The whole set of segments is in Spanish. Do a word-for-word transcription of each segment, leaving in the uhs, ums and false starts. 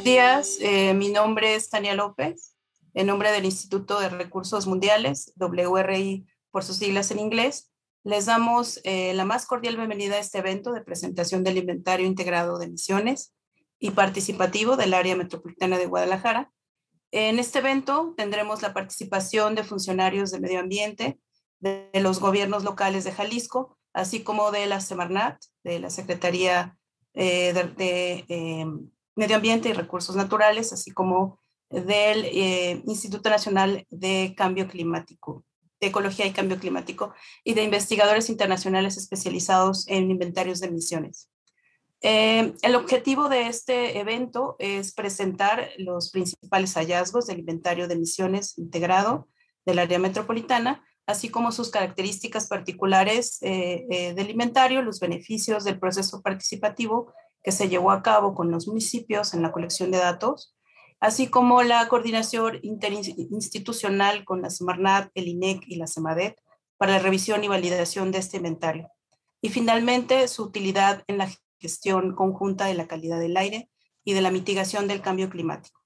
días, eh, mi nombre es Tania López, en nombre del Instituto de Recursos Mundiales, W R I por sus siglas en inglés. Les damos eh, la más cordial bienvenida a este evento de presentación del inventario integrado de emisiones y participativo del área metropolitana de Guadalajara. En este evento tendremos la participación de funcionarios de medio ambiente, de, de los gobiernos locales de Jalisco, así como de la Semarnat, de la Secretaría eh, de, de eh, Medio Ambiente y Recursos Naturales, así como del eh, Instituto Nacional de Cambio Climático, de Ecología y Cambio Climático, y de investigadores internacionales especializados en inventarios de emisiones. Eh, el objetivo de este evento es presentar los principales hallazgos del inventario de emisiones integrado del área metropolitana, así como sus características particulares eh, eh, del inventario, los beneficios del proceso participativo que se llevó a cabo con los municipios en la colección de datos, así como la coordinación interinstitucional con la Semarnat, el I N E C y la SEMADET para la revisión y validación de este inventario. Y finalmente, su utilidad en la gestión conjunta de la calidad del aire y de la mitigación del cambio climático.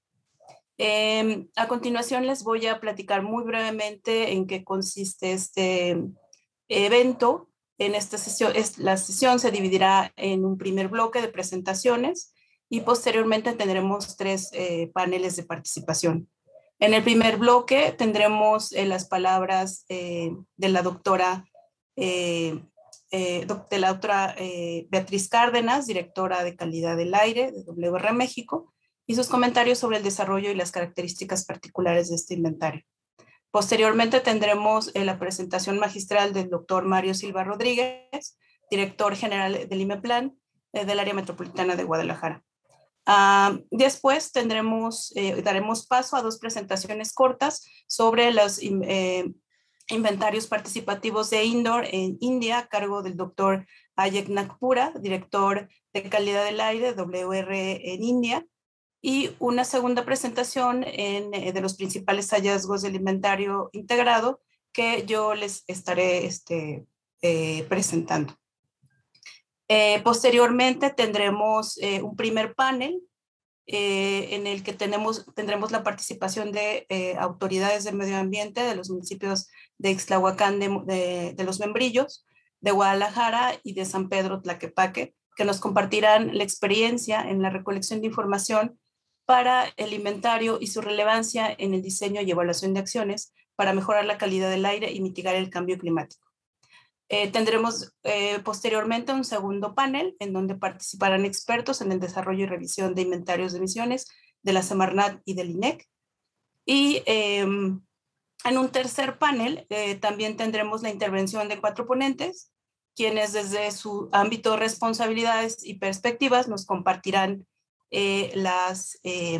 Eh, a continuación les voy a platicar muy brevemente en qué consiste este evento. En esta sesión, es, la sesión se dividirá en un primer bloque de presentaciones y posteriormente tendremos tres eh, paneles de participación. En el primer bloque tendremos eh, las palabras eh, de la doctora eh, Eh, de la doctora eh, Beatriz Cárdenas, directora de calidad del aire de W R México, y sus comentarios sobre el desarrollo y las características particulares de este inventario. Posteriormente tendremos eh, la presentación magistral del doctor Mario Silva Rodríguez, director general del IMEPLAN eh, del área metropolitana de Guadalajara. Uh, después tendremos, eh, daremos paso a dos presentaciones cortas sobre los eh, inventarios participativos de Indoor en India, a cargo del doctor Ayek Nagpura, director de calidad del aire de W R en India, y una segunda presentación en, eh, de los principales hallazgos del inventario integrado que yo les estaré este, eh, presentando. Eh, posteriormente tendremos eh, un primer panel Eh, en el que tenemos, tendremos la participación de eh, autoridades del medio ambiente de los municipios de Ixtlahuacán de, de, de los Membrillos, de Guadalajara y de San Pedro Tlaquepaque, que nos compartirán la experiencia en la recolección de información para el inventario y su relevancia en el diseño y evaluación de acciones para mejorar la calidad del aire y mitigar el cambio climático. Eh, tendremos eh, posteriormente un segundo panel en donde participarán expertos en el desarrollo y revisión de inventarios de emisiones de la Semarnat y del I N E C. Y eh, en un tercer panel eh, también tendremos la intervención de cuatro ponentes, quienes desde su ámbito de responsabilidades y perspectivas nos compartirán eh, las, eh,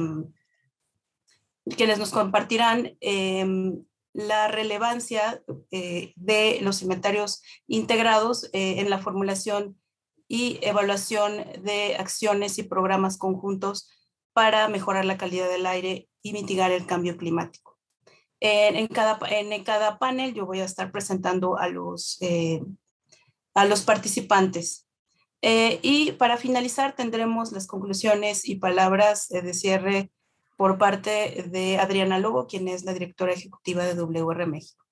quienes nos compartirán eh, la relevancia eh, de los inventarios integrados eh, en la formulación y evaluación de acciones y programas conjuntos para mejorar la calidad del aire y mitigar el cambio climático. En, en, cada, en cada panel yo voy a estar presentando a los, eh, a los participantes. Eh, y para finalizar tendremos las conclusiones y palabras eh, de cierre por parte de Adriana Lobo, quien es la directora ejecutiva de W R México.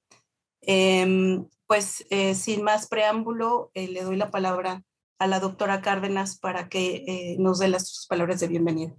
Eh, pues eh, sin más preámbulo, eh, le doy la palabra a la doctora Cárdenas para que eh, nos dé las sus palabras de bienvenida.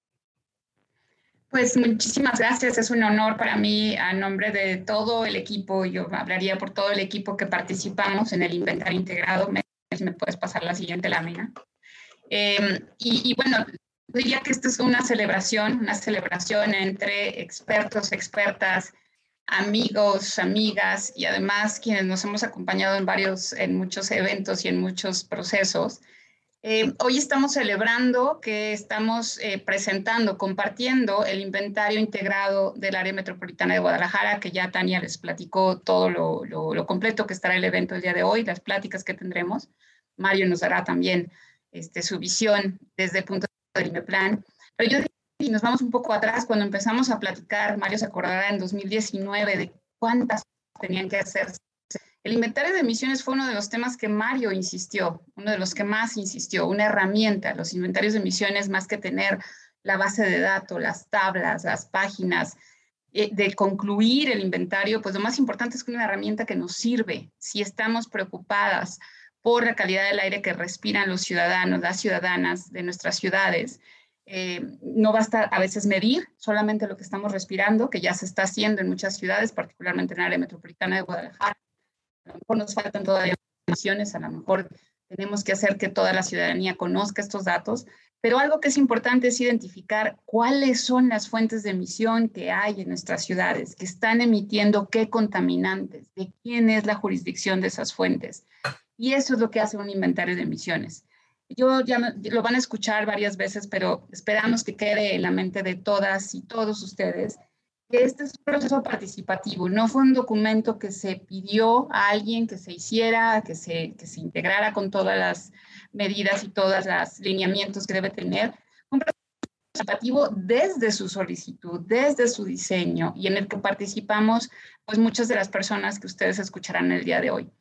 Pues muchísimas gracias, es un honor para mí a nombre de todo el equipo, yo hablaría por todo el equipo que participamos en el inventario integrado. Me, si me puedes pasar la siguiente lámina. Eh, y, y bueno, diría que esta es una celebración, una celebración entre expertos, expertas, amigos, amigas y además quienes nos hemos acompañado en varios, en muchos eventos y en muchos procesos. Eh, hoy estamos celebrando que estamos eh, presentando, compartiendo el inventario integrado del área metropolitana de Guadalajara, que ya Tania les platicó todo lo, lo, lo completo que estará el evento el día de hoy, las pláticas que tendremos. Mario nos dará también este, su visión desde el punto de vista del IMEPLAN. Pero yo si nos vamos un poco atrás, cuando empezamos a platicar, Mario se acordará en dos mil diecinueve de cuántas tenían que hacerse. El inventario de emisiones fue uno de los temas que Mario insistió, uno de los que más insistió, una herramienta. Los inventarios de emisiones, más que tener la base de datos, las tablas, las páginas, eh, de concluir el inventario, pues lo más importante es que es una herramienta que nos sirve. Si estamos preocupadas por la calidad del aire que respiran los ciudadanos, las ciudadanas de nuestras ciudades, eh, no basta a veces medir solamente lo que estamos respirando, que ya se está haciendo en muchas ciudades, particularmente en el área metropolitana de Guadalajara. A lo mejor nos faltan todavía informaciones, a lo mejor tenemos que hacer que toda la ciudadanía conozca estos datos, pero algo que es importante es identificar cuáles son las fuentes de emisión que hay en nuestras ciudades, que están emitiendo qué contaminantes, de quién es la jurisdicción de esas fuentes. Y eso es lo que hace un inventario de emisiones. Yo ya lo van a escuchar varias veces, pero esperamos que quede en la mente de todas y todos ustedes que este es un proceso participativo, no fue un documento que se pidió a alguien que se hiciera, que se, que se integrara con todas las medidas y todos los lineamientos que debe tener. Un proceso participativo desde su solicitud, desde su diseño, y en el que participamos pues muchas de las personas que ustedes escucharán el día de hoy.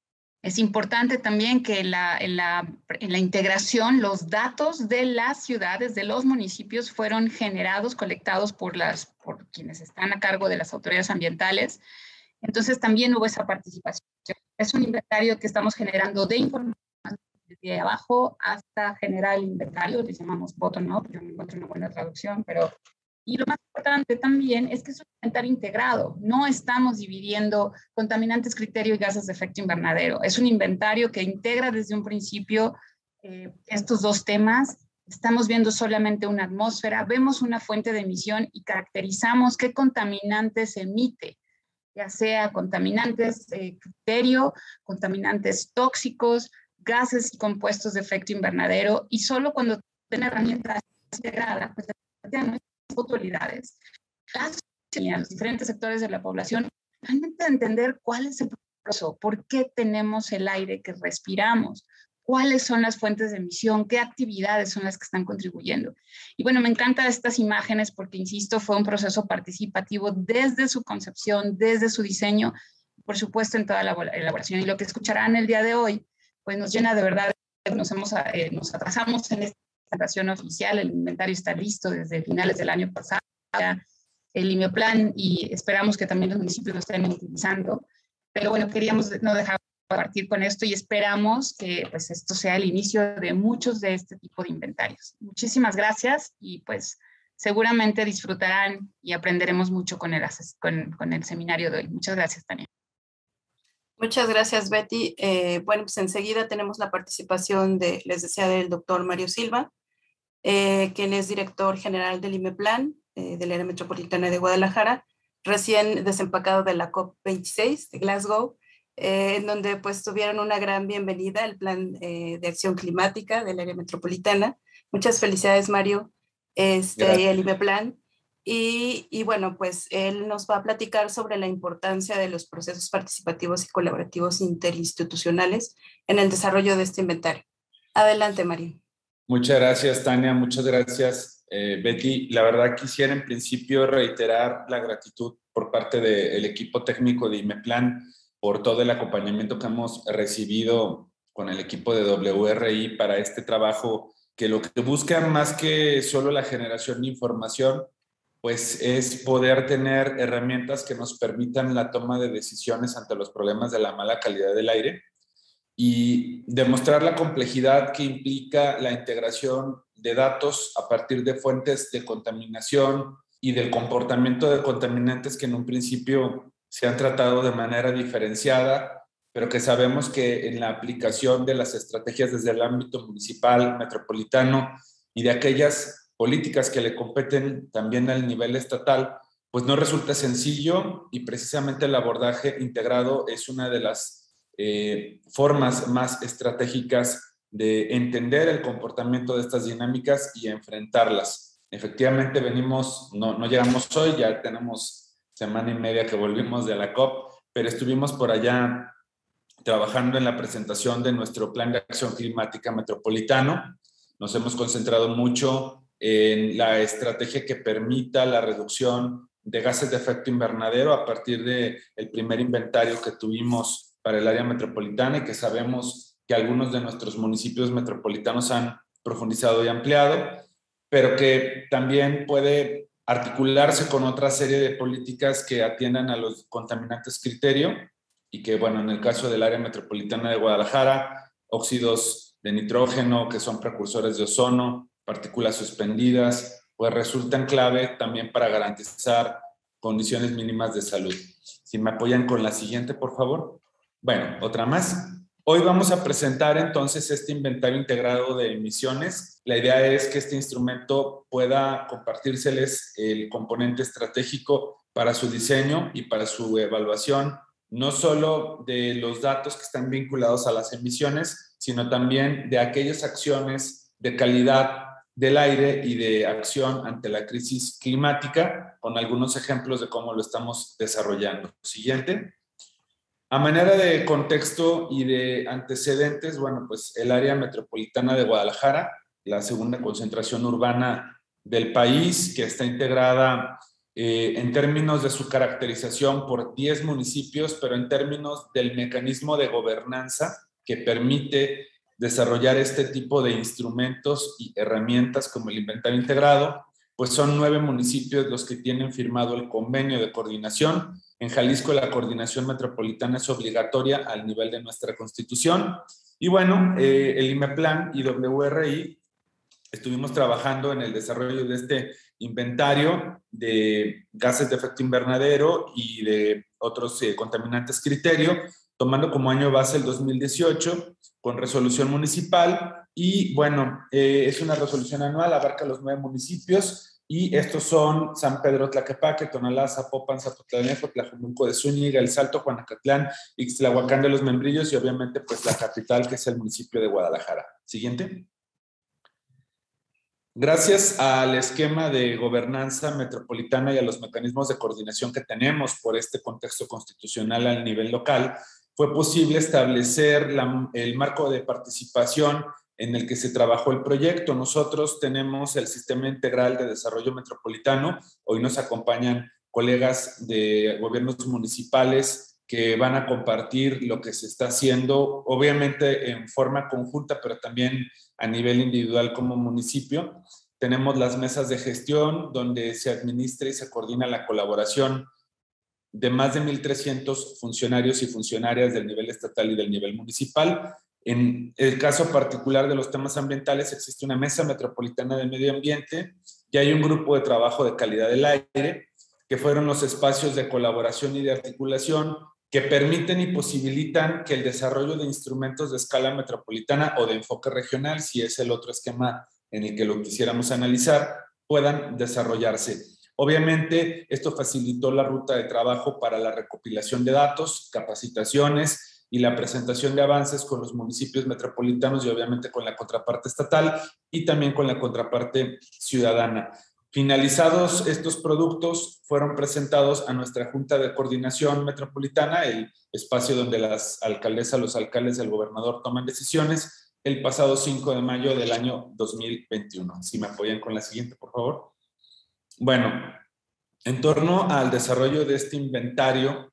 Es importante también que en la, en, la, en la integración los datos de las ciudades, de los municipios, fueron generados, colectados por, las, por quienes están a cargo de las autoridades ambientales. Entonces también hubo esa participación. Es un inventario que estamos generando de información desde abajo hasta generar el inventario, le llamamos bottom-up, yo no encuentro una buena traducción, pero... Y lo más importante también es que es un inventario integrado. No estamos dividiendo contaminantes, criterio y gases de efecto invernadero. Es un inventario que integra desde un principio eh, estos dos temas. Estamos viendo solamente una atmósfera, vemos una fuente de emisión y caracterizamos qué contaminantes emite, ya sea contaminantes de criterio, contaminantes tóxicos, gases y compuestos de efecto invernadero. Y solo cuando tiene herramienta integrada, pues ya no autoridades, las, los diferentes sectores de la población, realmente entender cuál es el proceso, por qué tenemos el aire que respiramos, cuáles son las fuentes de emisión, qué actividades son las que están contribuyendo. Y bueno, me encantan estas imágenes porque, insisto, fue un proceso participativo desde su concepción, desde su diseño, por supuesto en toda la elaboración. Y lo que escucharán el día de hoy, pues nos llena de verdad, nos, hemos, eh, nos atrasamos en este presentación oficial, el inventario está listo desde finales del año pasado, el IMEPLAN, y esperamos que también los municipios lo estén utilizando, pero bueno, queríamos no dejar de partir con esto y esperamos que pues esto sea el inicio de muchos de este tipo de inventarios. Muchísimas gracias y pues seguramente disfrutarán y aprenderemos mucho con el, con, con el seminario de hoy. Muchas gracias, Tania. Muchas gracias, Betty. Eh, bueno, pues enseguida tenemos la participación de, les decía, del doctor Mario Silva, eh, quien es director general del IMEPLAN, eh, del área metropolitana de Guadalajara, recién desempacado de la COP veintiséis de Glasgow, eh, en donde pues tuvieron una gran bienvenida al plan eh, de acción climática del área metropolitana. Muchas felicidades, Mario, este, y el IMEPLAN. Y, y bueno, pues él nos va a platicar sobre la importancia de los procesos participativos y colaborativos interinstitucionales en el desarrollo de este inventario. Adelante, Mario. Muchas gracias, Tania. Muchas gracias, eh, Betty. La verdad quisiera en principio reiterar la gratitud por parte del equipo técnico de IMEPLAN por todo el acompañamiento que hemos recibido con el equipo de W R I para este trabajo, que lo que busca más que solo la generación de información, pues es poder tener herramientas que nos permitan la toma de decisiones ante los problemas de la mala calidad del aire y demostrar la complejidad que implica la integración de datos a partir de fuentes de contaminación y del comportamiento de contaminantes que en un principio se han tratado de manera diferenciada, pero que sabemos que en la aplicación de las estrategias desde el ámbito municipal, metropolitano y de aquellas políticas que le competen también al nivel estatal, pues no resulta sencillo y precisamente el abordaje integrado es una de las eh, formas más estratégicas de entender el comportamiento de estas dinámicas y enfrentarlas. Efectivamente venimos, no, no llegamos hoy, ya tenemos semana y media que volvimos de la COP, pero estuvimos por allá trabajando en la presentación de nuestro Plan de Acción Climática Metropolitano. Nos hemos concentrado mucho en la estrategia que permita la reducción de gases de efecto invernadero a partir del primer inventario que tuvimos para el área metropolitana y que sabemos que algunos de nuestros municipios metropolitanos han profundizado y ampliado, pero que también puede articularse con otra serie de políticas que atiendan a los contaminantes criterio y que, bueno, en el caso del área metropolitana de Guadalajara, óxidos de nitrógeno, que son precursores de ozono, partículas suspendidas, pues resultan clave también para garantizar condiciones mínimas de salud. Si me apoyan con la siguiente, por favor. Bueno, otra más. Hoy vamos a presentar entonces este inventario integrado de emisiones. La idea es que este instrumento pueda compartírseles el componente estratégico para su diseño y para su evaluación, no solo de los datos que están vinculados a las emisiones, sino también de aquellas acciones de calidad del aire y de acción ante la crisis climática, con algunos ejemplos de cómo lo estamos desarrollando. Siguiente. A manera de contexto y de antecedentes, bueno, pues el área metropolitana de Guadalajara, la segunda concentración urbana del país, que está integrada eh, en términos de su caracterización por diez municipios, pero en términos del mecanismo de gobernanza que permite desarrollar este tipo de instrumentos y herramientas como el inventario integrado, pues son nueve municipios los que tienen firmado el convenio de coordinación. En Jalisco la coordinación metropolitana es obligatoria al nivel de nuestra Constitución. Y bueno, eh, el IMEPLAN y W R I estuvimos trabajando en el desarrollo de este inventario de gases de efecto invernadero y de otros eh, contaminantes criterio, tomando como año base el dos mil dieciocho con resolución municipal. Y bueno, eh, es una resolución anual, abarca los nueve municipios. Y estos son San Pedro Tlaquepaque, Tonalá, Zapopan, Zapotlanejo, Tlajumulco de Zúñiga, El Salto, Juanacatlán, Ixtlahuacán de los Membrillos y obviamente pues la capital, que es el municipio de Guadalajara. Siguiente. Gracias al esquema de gobernanza metropolitana y a los mecanismos de coordinación que tenemos por este contexto constitucional al nivel local, fue posible establecer la, el marco de participación en el que se trabajó el proyecto. Nosotros tenemos el Sistema Integral de Desarrollo Metropolitano. Hoy nos acompañan colegas de gobiernos municipales que van a compartir lo que se está haciendo, obviamente en forma conjunta, pero también a nivel individual como municipio. Tenemos las mesas de gestión donde se administra y se coordina la colaboración de más de mil trescientos funcionarios y funcionarias del nivel estatal y del nivel municipal. En el caso particular de los temas ambientales, existe una mesa metropolitana de medio ambiente y hay un grupo de trabajo de calidad del aire, que fueron los espacios de colaboración y de articulación que permiten y posibilitan que el desarrollo de instrumentos de escala metropolitana o de enfoque regional, si es el otro esquema en el que lo quisiéramos analizar, puedan desarrollarse. Obviamente, esto facilitó la ruta de trabajo para la recopilación de datos, capacitaciones y la presentación de avances con los municipios metropolitanos y obviamente con la contraparte estatal y también con la contraparte ciudadana. Finalizados estos productos, fueron presentados a nuestra Junta de Coordinación Metropolitana, el espacio donde las alcaldesas, los alcaldes y el gobernador toman decisiones, el pasado cinco de mayo del año dos mil veintiuno. Si me apoyan con la siguiente, por favor. Bueno, en torno al desarrollo de este inventario,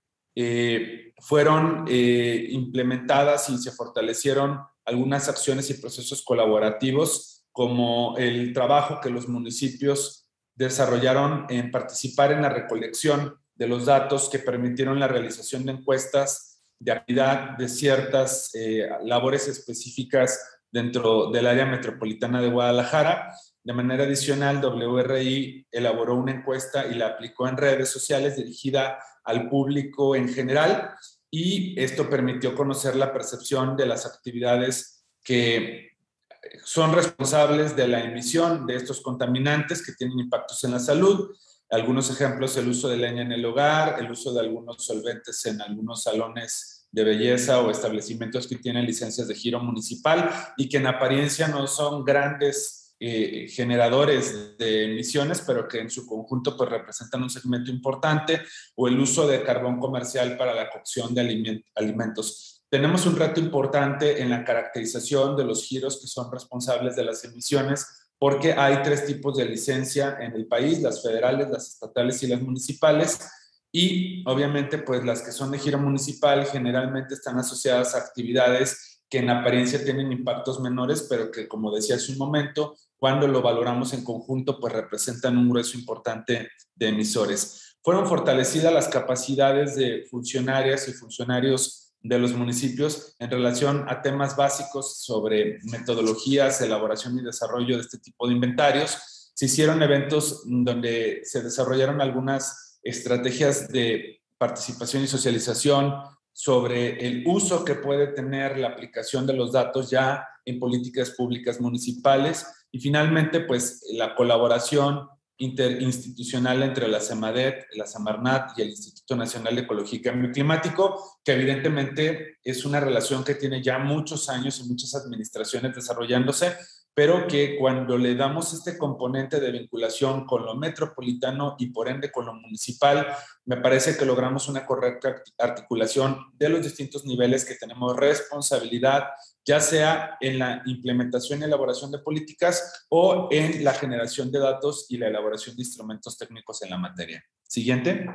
eh, fueron eh, implementadas y se fortalecieron algunas acciones y procesos colaborativos, como el trabajo que los municipios desarrollaron en participar en la recolección de los datos que permitieron la realización de encuestas de actividad de ciertas eh, labores específicas dentro del área metropolitana de Guadalajara. De manera adicional, W R I elaboró una encuesta y la aplicó en redes sociales dirigida al público en general, y esto permitió conocer la percepción de las actividades que son responsables de la emisión de estos contaminantes que tienen impactos en la salud. Algunos ejemplos: el uso de leña en el hogar, el uso de algunos solventes en algunos salones de belleza o establecimientos que tienen licencias de giro municipal y que en apariencia no son grandes Eh, generadores de emisiones, pero que en su conjunto pues representan un segmento importante, o el uso de carbón comercial para la cocción de aliment alimentos. Tenemos un reto importante en la caracterización de los giros que son responsables de las emisiones, porque hay tres tipos de licencia en el país: las federales, las estatales y las municipales. Y obviamente pues las que son de giro municipal generalmente están asociadas a actividades que en apariencia tienen impactos menores, pero que, como decía hace un momento, cuando lo valoramos en conjunto, pues representan un grueso importante de emisores. Fueron fortalecidas las capacidades de funcionarias y funcionarios de los municipios en relación a temas básicos sobre metodologías, elaboración y desarrollo de este tipo de inventarios. Se hicieron eventos donde se desarrollaron algunas estrategias de participación y socialización sobre el uso que puede tener la aplicación de los datos ya en políticas públicas municipales y finalmente pues la colaboración interinstitucional entre la SEMADET, la SEMARNAT y el Instituto Nacional de Ecología y Cambio Climático, que evidentemente es una relación que tiene ya muchos años y muchas administraciones desarrollándose, pero que cuando le damos este componente de vinculación con lo metropolitano y por ende con lo municipal, me parece que logramos una correcta articulación de los distintos niveles que tenemos responsabilidad, ya sea en la implementación y elaboración de políticas o en la generación de datos y la elaboración de instrumentos técnicos en la materia. Siguiente.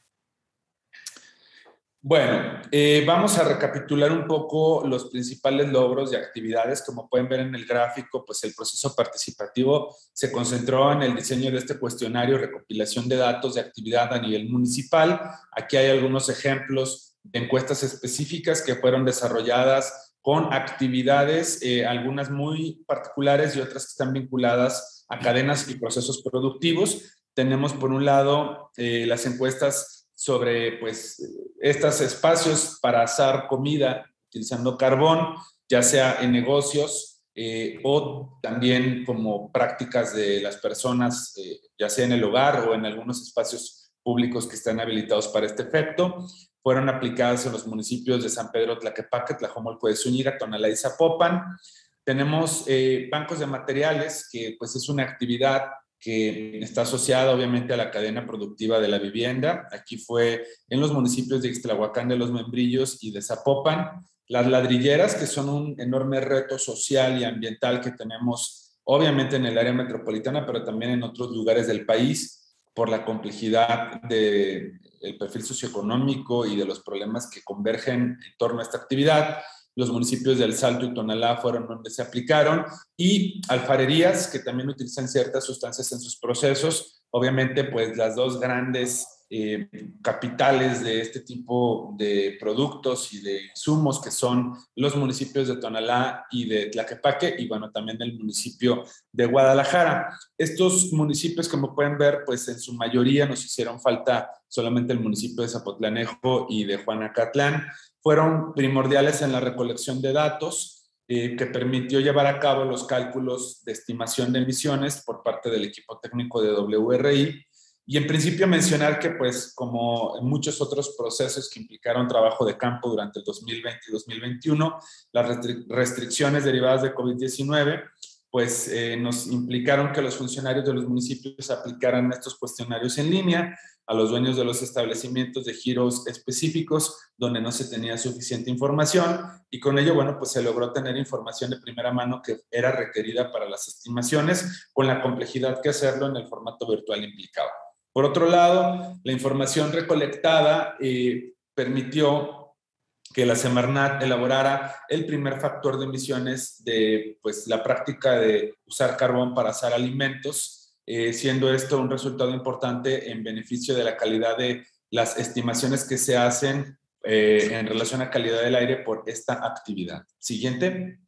Bueno, eh, vamos a recapitular un poco los principales logros y actividades. Como pueden ver en el gráfico, pues el proceso participativo se concentró en el diseño de este cuestionario, recopilación de datos de actividad a nivel municipal. Aquí hay algunos ejemplos de encuestas específicas que fueron desarrolladas con actividades, eh, algunas muy particulares y otras que están vinculadas a cadenas y procesos productivos. Tenemos por un lado eh, las encuestas sobre pues, estos espacios para asar comida utilizando carbón, ya sea en negocios eh, o también como prácticas de las personas, eh, ya sea en el hogar o en algunos espacios públicos que están habilitados para este efecto. Fueron aplicadas en los municipios de San Pedro Tlaquepaque, Tlajomulco de Zúñiga, Tonalá y Zapopan. Tenemos eh, bancos de materiales, que pues es una actividad que está asociada obviamente a la cadena productiva de la vivienda. Aquí fue en los municipios de Ixtlahuacán de los Membrillos y de Zapopan. Las ladrilleras, que son un enorme reto social y ambiental que tenemos obviamente en el área metropolitana, pero también en otros lugares del país, por la complejidad del perfil socioeconómico y de los problemas que convergen en torno a esta actividad. Los municipios de El Salto y Tonalá fueron donde se aplicaron, y alfarerías, que también utilizan ciertas sustancias en sus procesos. Obviamente, pues las dos grandes eh, capitales de este tipo de productos y de insumos, que son los municipios de Tonalá y de Tlaquepaque, y bueno, también el municipio de Guadalajara. Estos municipios, como pueden ver, pues en su mayoría nos hicieron falta solamente el municipio de Zapotlanejo y de Juanacatlán. Fueron primordiales en la recolección de datos, eh, que permitió llevar a cabo los cálculos de estimación de emisiones por parte del equipo técnico de W R I. Y en principio mencionar que, pues, como en muchos otros procesos que implicaron trabajo de campo durante el dos mil veinte y dos mil veintiuno, las restric restricciones derivadas de COVID diecinueve, pues eh, nos implicaron que los funcionarios de los municipios aplicaran estos cuestionarios en línea a los dueños de los establecimientos de giros específicos donde no se tenía suficiente información, y con ello, bueno, pues se logró tener información de primera mano que era requerida para las estimaciones, con la complejidad que hacerlo en el formato virtual implicaba. Por otro lado, la información recolectada eh, permitió que la SEMARNAT elaborara el primer factor de emisiones de pues, la práctica de usar carbón para asar alimentos, eh, siendo esto un resultado importante en beneficio de la calidad de las estimaciones que se hacen eh, en relación a calidad del aire por esta actividad. Siguiente.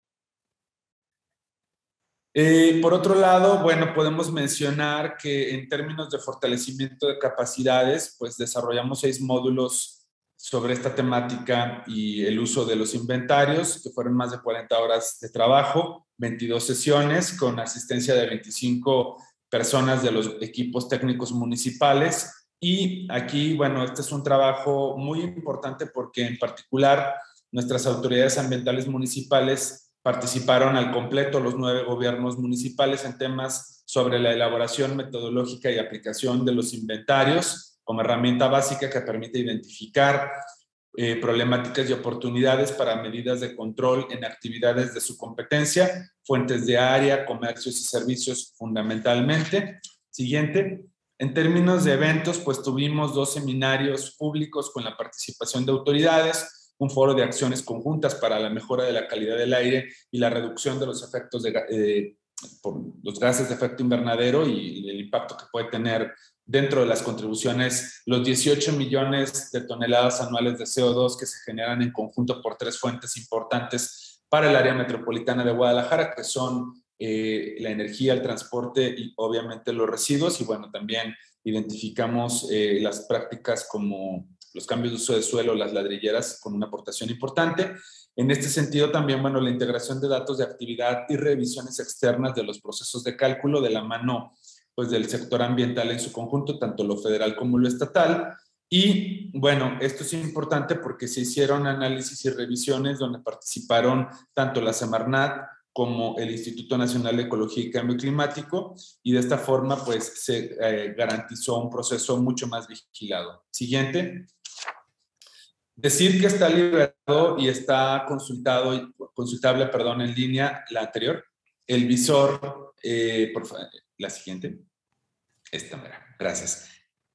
Eh, por otro lado, bueno, podemos mencionar que en términos de fortalecimiento de capacidades, pues desarrollamos seis módulos sobre esta temática y el uso de los inventarios, que fueron más de cuarenta horas de trabajo, veintidós sesiones con asistencia de veinticinco personas de los equipos técnicos municipales. Y aquí, bueno, este es un trabajo muy importante porque en particular nuestras autoridades ambientales municipales participaron al completo, los nueve gobiernos municipales, en temas sobre la elaboración metodológica y aplicación de los inventarios como herramienta básica que permite identificar eh, problemáticas y oportunidades para medidas de control en actividades de su competencia, fuentes de área, comercios y servicios fundamentalmente. Siguiente. En términos de eventos, pues tuvimos dos seminarios públicos con la participación de autoridades, un foro de acciones conjuntas para la mejora de la calidad del aire y la reducción de los efectos de, eh, por los gases de efecto invernadero y el impacto que puede tener dentro de las contribuciones, los dieciocho millones de toneladas anuales de C O dos que se generan en conjunto por tres fuentes importantes para el área metropolitana de Guadalajara, que son eh, la energía, el transporte y obviamente los residuos. Y bueno, también identificamos eh, las prácticas como los cambios de uso de suelo, las ladrilleras, con una aportación importante. En este sentido también, bueno, la integración de datos de actividad y revisiones externas de los procesos de cálculo de la mano pues, del sector ambiental en su conjunto, tanto lo federal como lo estatal. Y bueno, esto es importante porque se hicieron análisis y revisiones donde participaron tanto la Semarnat como el Instituto Nacional de Ecología y Cambio Climático, y de esta forma pues se eh, garantizó un proceso mucho más vigilado. Siguiente. Decir que está liberado y está consultado, consultable, perdón, en línea, la anterior, el visor, eh, por favor, la siguiente. Esta, mira, gracias.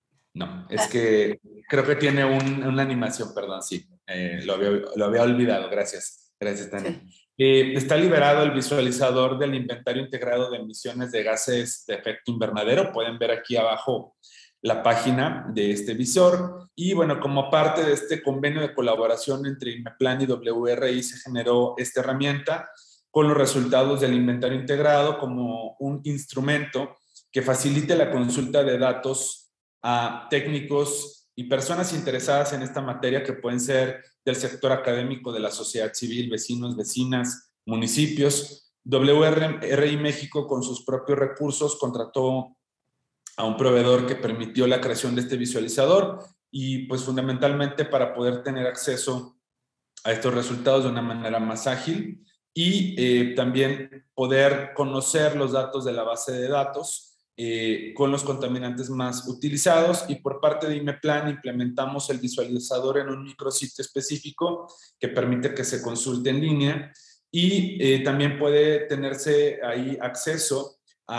No, es que creo que tiene un, una animación, perdón, sí, eh, lo, había, lo había olvidado, gracias, gracias, Tania. Sí. Eh, está liberado el visualizador del inventario integrado de emisiones de gases de efecto invernadero, pueden ver aquí abajo la página de este visor. Y bueno, como parte de este convenio de colaboración entre INMEPLAN y W R I se generó esta herramienta con los resultados del inventario integrado como un instrumento que facilite la consulta de datos a técnicos y personas interesadas en esta materia, que pueden ser del sector académico, de la sociedad civil, vecinos, vecinas, municipios. W R I México, con sus propios recursos, contrató a un proveedor que permitió la creación de este visualizador y pues fundamentalmente para poder tener acceso a estos resultados de una manera más ágil y eh, también poder conocer los datos de la base de datos eh, con los contaminantes más utilizados. Y por parte de INMEPLAN implementamos el visualizador en un micrositio específico que permite que se consulte en línea y eh, también puede tenerse ahí acceso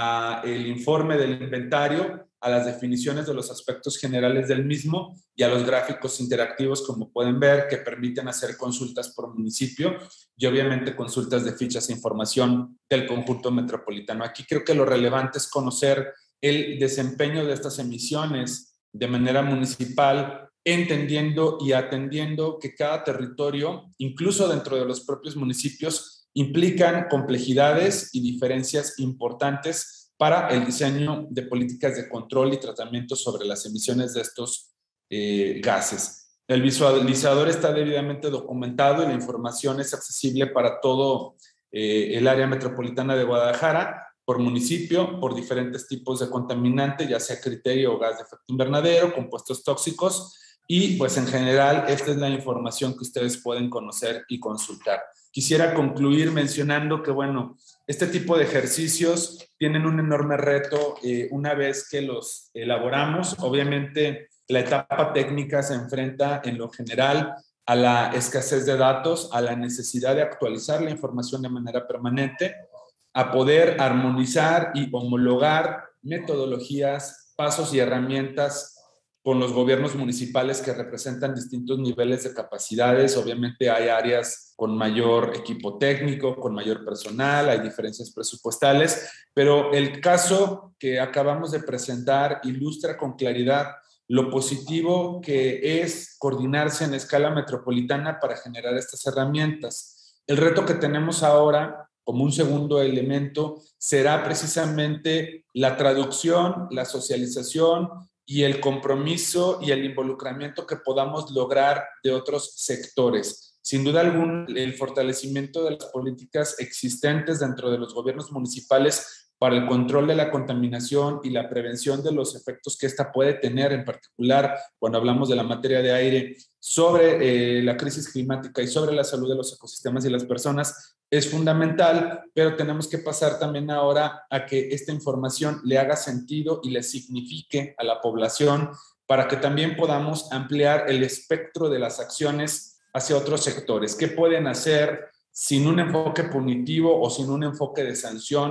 a el informe del inventario, a las definiciones de los aspectos generales del mismo y a los gráficos interactivos, como pueden ver, que permiten hacer consultas por municipio y obviamente consultas de fichas e información del conjunto metropolitano. Aquí creo que lo relevante es conocer el desempeño de estas emisiones de manera municipal, entendiendo y atendiendo que cada territorio, incluso dentro de los propios municipios, implican complejidades y diferencias importantes para el diseño de políticas de control y tratamiento sobre las emisiones de estos eh, gases. El visualizador está debidamente documentado y la información es accesible para todo eh, el área metropolitana de Guadalajara, por municipio, por diferentes tipos de contaminante, ya sea criterio o gas de efecto invernadero, compuestos tóxicos, y pues en general esta es la información que ustedes pueden conocer y consultar. Quisiera concluir mencionando que, bueno, este tipo de ejercicios tienen un enorme reto eh, una vez que los elaboramos. Obviamente, la etapa técnica se enfrenta en lo general a la escasez de datos, a la necesidad de actualizar la información de manera permanente, a poder armonizar y homologar metodologías, pasos y herramientas con los gobiernos municipales que representan distintos niveles de capacidades. Obviamente hay áreas con mayor equipo técnico, con mayor personal, hay diferencias presupuestales, pero el caso que acabamos de presentar ilustra con claridad lo positivo que es coordinarse en escala metropolitana para generar estas herramientas. El reto que tenemos ahora, como un segundo elemento, será precisamente la traducción, la socialización y el compromiso y el involucramiento que podamos lograr de otros sectores. Sin duda alguna, el fortalecimiento de las políticas existentes dentro de los gobiernos municipales para el control de la contaminación y la prevención de los efectos que ésta puede tener, en particular cuando hablamos de la materia de aire, sobre eh, la crisis climática y sobre la salud de los ecosistemas y las personas, es fundamental, pero tenemos que pasar también ahora a que esta información le haga sentido y le signifique a la población para que también podamos ampliar el espectro de las acciones hacia otros sectores. ¿Qué pueden hacer sin un enfoque punitivo o sin un enfoque de sanción?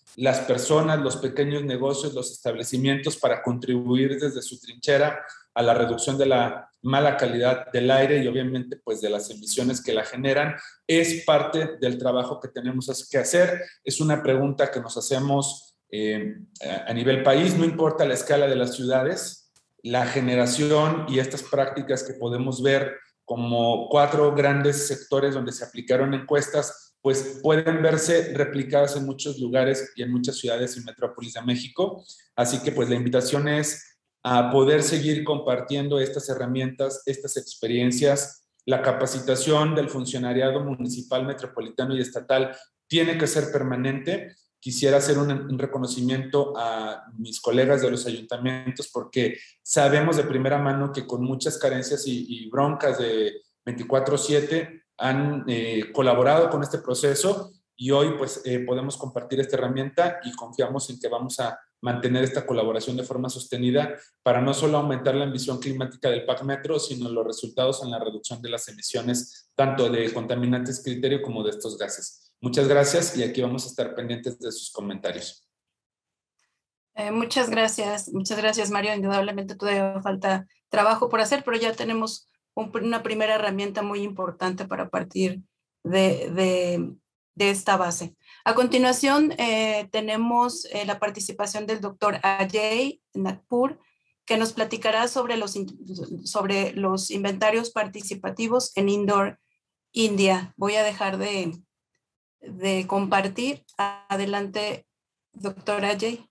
las personas, los pequeños negocios, los establecimientos para contribuir desde su trinchera a la reducción de la mala calidad del aire y obviamente pues de las emisiones que la generan. Es parte del trabajo que tenemos que hacer. Es una pregunta que nos hacemos eh, a nivel país, no importa la escala de las ciudades, la generación y estas prácticas que podemos ver como cuatro grandes sectores donde se aplicaron encuestas, pues pueden verse replicadas en muchos lugares y en muchas ciudades y metrópolis de México. Así que pues la invitación es a poder seguir compartiendo estas herramientas, estas experiencias. La capacitación del funcionariado municipal, metropolitano y estatal tiene que ser permanente. Quisiera hacer un, un reconocimiento a mis colegas de los ayuntamientos porque sabemos de primera mano que con muchas carencias y, y broncas de veinticuatro siete han eh, colaborado con este proceso y hoy pues eh, podemos compartir esta herramienta y confiamos en que vamos a mantener esta colaboración de forma sostenida para no solo aumentar la ambición climática del PAC Metro, sino los resultados en la reducción de las emisiones, tanto de contaminantes criterio como de estos gases. Muchas gracias y aquí vamos a estar pendientes de sus comentarios. Eh, muchas gracias, muchas gracias, Mario. Indudablemente todavía falta trabajo por hacer, pero ya tenemos un, una primera herramienta muy importante para partir de, de, de esta base. A continuación, eh, tenemos eh, la participación del doctor Ajay Nagpur, que nos platicará sobre los, sobre los inventarios participativos en Indoor India. Voy a dejar de, de compartir. Adelante, doctor Ajay.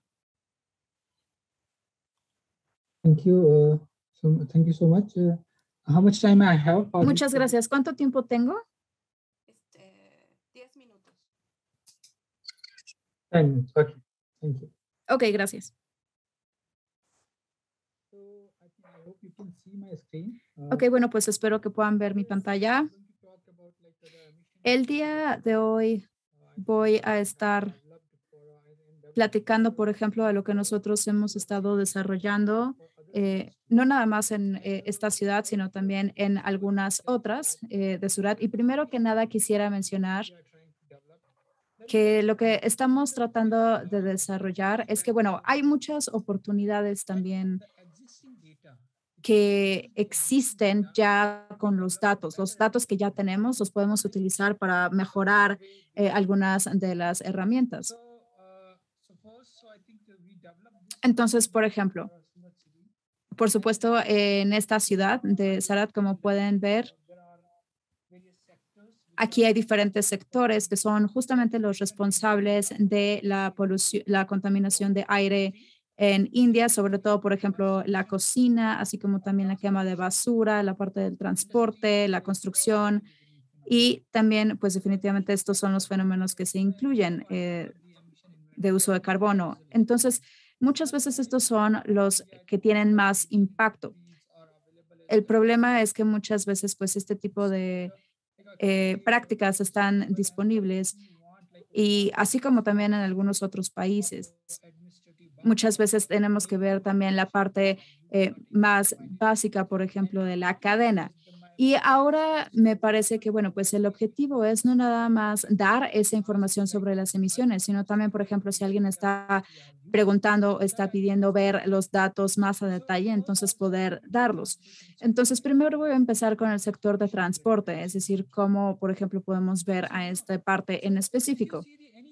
Thank you. Uh, so, thank you so much. Uh, how much time I have? Muchas gracias. ¿Cuánto tiempo tengo? Este, diez minutos. ten minutes. Okay. Thank you. Ok, gracias. So, I think, I hope you can see my screen. Uh, Ok, bueno, pues espero que puedan ver mi pantalla. El día de hoy voy a estar platicando, por ejemplo, de lo que nosotros hemos estado desarrollando, eh, no nada más en eh, esta ciudad, sino también en algunas otras eh, de Surat. Y primero que nada quisiera mencionar que lo que estamos tratando de desarrollar es que, bueno, hay muchas oportunidades también que existen ya con los datos. Los datos que ya tenemos los podemos utilizar para mejorar eh, algunas de las herramientas. Entonces, por ejemplo, por supuesto, en esta ciudad de Surat, como pueden ver, aquí hay diferentes sectores que son justamente los responsables de la polución, la contaminación de aire en India, sobre todo, por ejemplo, la cocina, así como también la quema de basura, la parte del transporte, la construcción y también, pues definitivamente estos son los fenómenos que se incluyen eh, de uso de carbono. Entonces, muchas veces estos son los que tienen más impacto. El problema es que muchas veces, pues, este tipo de eh, prácticas están disponibles y así como también en algunos otros países. Muchas veces tenemos que ver también la parte eh, más básica, por ejemplo, de la cadena. Y ahora me parece que, bueno, pues el objetivo es no nada más dar esa información sobre las emisiones, sino también, por ejemplo, si alguien está preguntando, está pidiendo ver los datos más a detalle, entonces poder darlos. Entonces, primero voy a empezar con el sector de transporte, es decir, cómo, por ejemplo, podemos ver a esta parte en específico.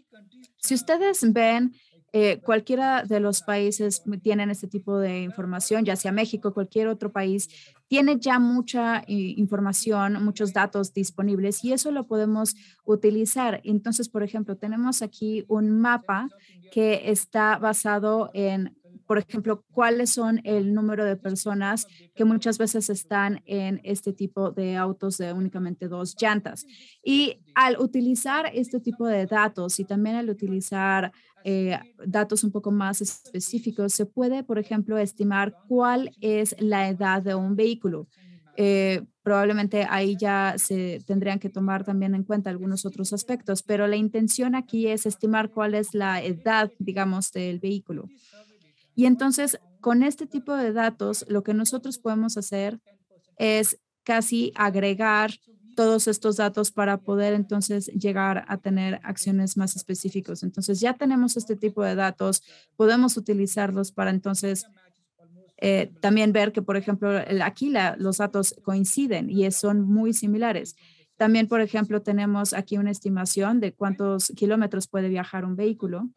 Si ustedes ven, eh, cualquiera de los países tienen este tipo de información, ya sea México, cualquier otro país, tiene ya mucha eh, información, muchos datos disponibles y eso lo podemos utilizar. Entonces, por ejemplo, tenemos aquí un mapa que está basado en, por ejemplo, cuáles son el número de personas que muchas veces están en este tipo de autos de únicamente dos llantas. Y al utilizar este tipo de datos y también al utilizar eh, datos un poco más específicos, se puede, por ejemplo, estimar cuál es la edad de un vehículo. Eh, probablemente ahí ya se tendrían que tomar también en cuenta algunos otros aspectos, pero la intención aquí es estimar cuál es la edad, digamos, del vehículo. Y entonces, con este tipo de datos, lo que nosotros podemos hacer es casi agregar todos estos datos para poder entonces llegar a tener acciones más específicas. Entonces ya tenemos este tipo de datos, podemos utilizarlos para entonces eh, también ver que, por ejemplo, el, aquí la, los datos coinciden y son muy similares. También, por ejemplo, tenemos aquí una estimación de cuántos kilómetros puede viajar un vehículo.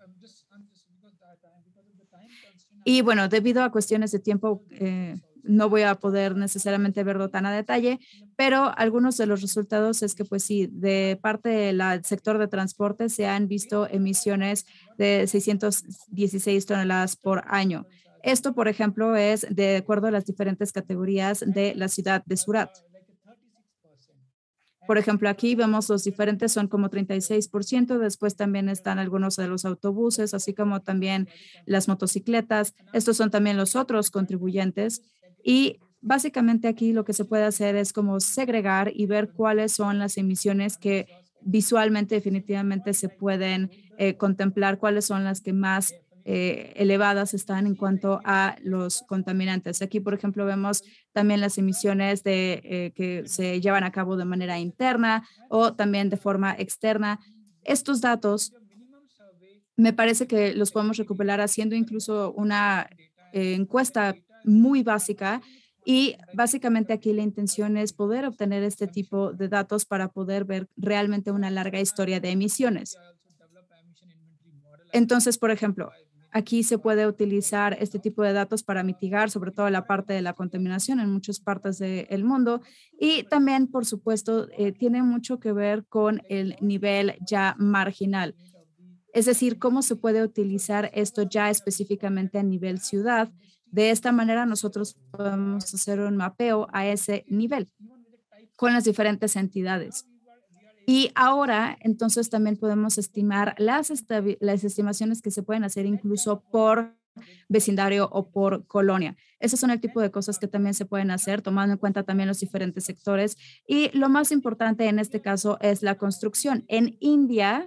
Y bueno, debido a cuestiones de tiempo, eh, no voy a poder necesariamente verlo tan a detalle, pero algunos de los resultados es que, pues sí, de parte del sector de transporte se han visto emisiones de seiscientas dieciséis toneladas por año. Esto, por ejemplo, es de acuerdo a las diferentes categorías de la ciudad de Surat. Por ejemplo, aquí vemos los diferentes, son como treinta y seis por ciento, después también están algunos de los autobuses, así como también las motocicletas. Estos son también los otros contribuyentes y básicamente aquí lo que se puede hacer es como segregar y ver cuáles son las emisiones que visualmente definitivamente se pueden eh, contemplar, cuáles son las que más Eh, elevadas están en cuanto a los contaminantes. Aquí, por ejemplo, vemos también las emisiones de, eh, que se llevan a cabo de manera interna o también de forma externa. Estos datos me parece que los podemos recuperar haciendo incluso una eh, encuesta muy básica y básicamente aquí la intención es poder obtener este tipo de datos para poder ver realmente una larga historia de emisiones. Entonces, por ejemplo, aquí se puede utilizar este tipo de datos para mitigar sobre todo la parte de la contaminación en muchas partes del mundo y también, por supuesto, eh, tiene mucho que ver con el nivel ya marginal. Es decir, cómo se puede utilizar esto ya específicamente a nivel ciudad. De esta manera nosotros podemos hacer un mapeo a ese nivel con las diferentes entidades. Y ahora, entonces, también podemos estimar las, las estimaciones que se pueden hacer incluso por vecindario o por colonia. Esos son el tipo de cosas que también se pueden hacer, tomando en cuenta también los diferentes sectores. Y lo más importante en este caso es la construcción. En India,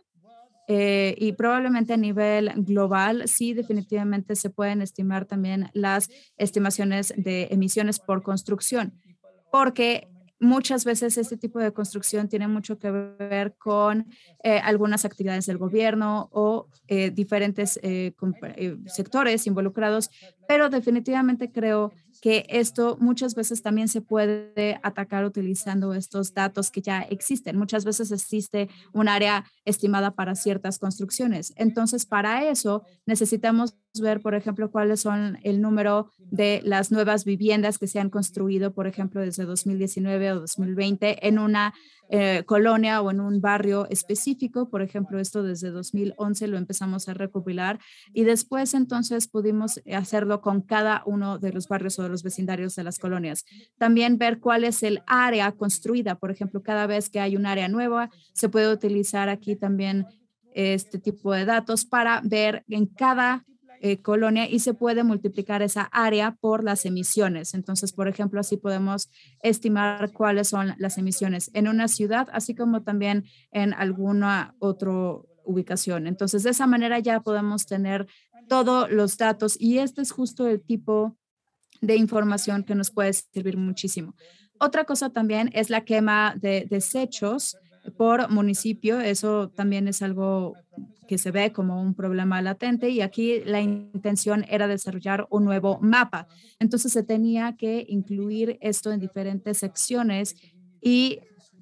eh, y probablemente a nivel global, sí, definitivamente se pueden estimar también las estimaciones de emisiones por construcción, porque muchas veces este tipo de construcción tiene mucho que ver con eh, algunas actividades del gobierno o eh, diferentes eh, eh, sectores involucrados, pero definitivamente creo que esto muchas veces también se puede atacar utilizando estos datos que ya existen. Muchas veces existe un área estimada para ciertas construcciones. Entonces, para eso necesitamos ver, por ejemplo, cuáles son el número de las nuevas viviendas que se han construido, por ejemplo, desde dos mil diecinueve o dos mil veinte en una eh, colonia o en un barrio específico. Por ejemplo, esto desde dos mil once lo empezamos a recopilar y después entonces pudimos hacerlo con cada uno de los barrios o de los vecindarios de las colonias. También ver cuál es el área construida. Por ejemplo, cada vez que hay un área nueva, se puede utilizar aquí también este tipo de datos para ver en cada Eh, colonia y se puede multiplicar esa área por las emisiones. Entonces, por ejemplo, así podemos estimar cuáles son las emisiones en una ciudad, así como también en alguna otra ubicación. Entonces, de esa manera ya podemos tener todos los datos y este es justo el tipo de información que nos puede servir muchísimo. Otra cosa también es la quema de desechos por municipio. Eso también es algo que se ve como un problema latente y aquí la intención era desarrollar un nuevo mapa. Entonces se tenía que incluir esto en diferentes secciones y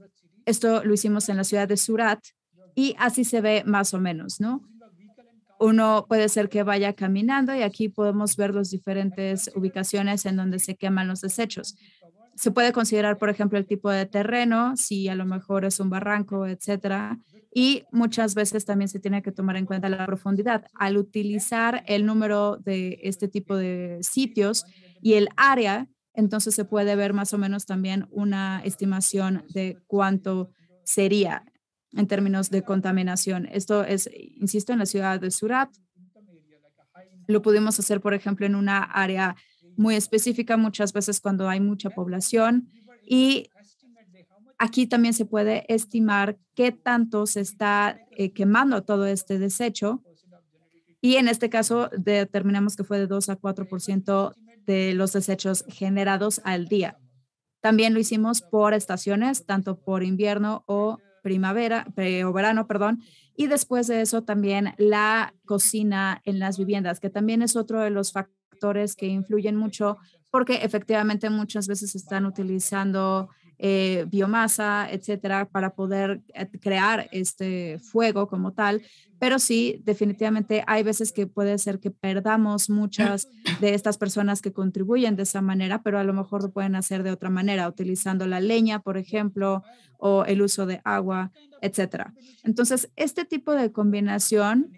esto lo hicimos en la ciudad de Surat y así se ve más o menos, ¿no? Uno puede ser que vaya caminando y aquí podemos ver las diferentes ubicaciones en donde se queman los desechos. Se puede considerar, por ejemplo, el tipo de terreno, si a lo mejor es un barranco, etcétera. Y muchas veces también se tiene que tomar en cuenta la profundidad. Al utilizar el número de este tipo de sitios y el área, entonces se puede ver más o menos también una estimación de cuánto sería en términos de contaminación. Esto es, insisto, en la ciudad de Surat. Lo pudimos hacer, por ejemplo, en una área muy específica, muchas veces cuando hay mucha población. Y aquí también se puede estimar qué tanto se está eh, quemando todo este desecho. Y en este caso determinamos que fue de dos a cuatro por ciento de los desechos generados al día. También lo hicimos por estaciones, tanto por invierno o primavera, o verano, perdón. Y después de eso también la cocina en las viviendas, que también es otro de los factores que influyen mucho porque efectivamente muchas veces están utilizando eh, biomasa, etcétera, para poder crear este fuego como tal. Pero sí, definitivamente hay veces que puede ser que perdamos muchas de estas personas que contribuyen de esa manera, pero a lo mejor lo pueden hacer de otra manera, utilizando la leña, por ejemplo, o el uso de agua, etcétera. Entonces, este tipo de combinación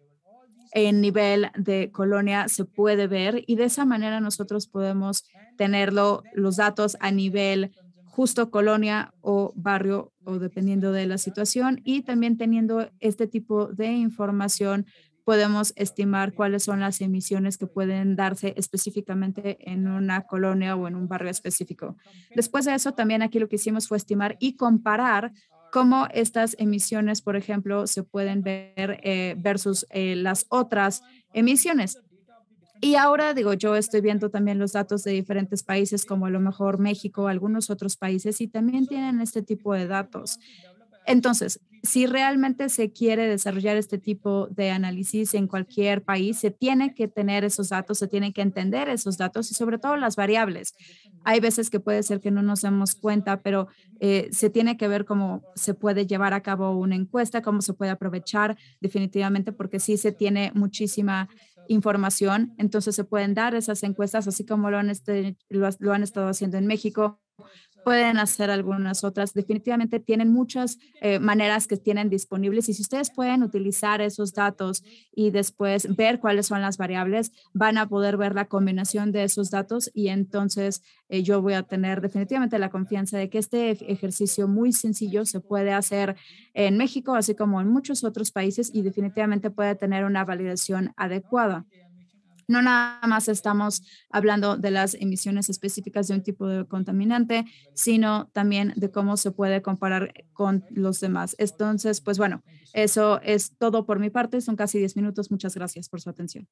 en nivel de colonia se puede ver y de esa manera nosotros podemos tenerlo, los datos a nivel justo colonia o barrio o dependiendo de la situación y también teniendo este tipo de información podemos estimar cuáles son las emisiones que pueden darse específicamente en una colonia o en un barrio específico. Después de eso, también aquí lo que hicimos fue estimar y comparar cómo estas emisiones, por ejemplo, se pueden ver eh, versus eh, las otras emisiones. Y ahora digo, yo estoy viendo también los datos de diferentes países, como a lo mejor México, algunos otros países, y también tienen este tipo de datos. Entonces, si realmente se quiere desarrollar este tipo de análisis en cualquier país, se tiene que tener esos datos, se tiene que entender esos datos y sobre todo las variables. Hay veces que puede ser que no nos demos cuenta, pero eh, se tiene que ver cómo se puede llevar a cabo una encuesta, cómo se puede aprovechar definitivamente, porque sí se tiene muchísima información, entonces se pueden dar esas encuestas, así como lo han, este, lo, lo han estado haciendo en México. Pueden hacer algunas otras. Definitivamente tienen muchas eh, maneras que tienen disponibles y si ustedes pueden utilizar esos datos y después ver cuáles son las variables, van a poder ver la combinación de esos datos y entonces eh, yo voy a tener definitivamente la confianza de que este ejercicio muy sencillo se puede hacer en México, así como en muchos otros países y definitivamente puede tener una validación adecuada. No nada más estamos hablando de las emisiones específicas de un tipo de contaminante, sino también de cómo se puede comparar con los demás. Entonces, pues bueno, eso es todo por mi parte. Son casi diez minutos. Muchas gracias por su atención.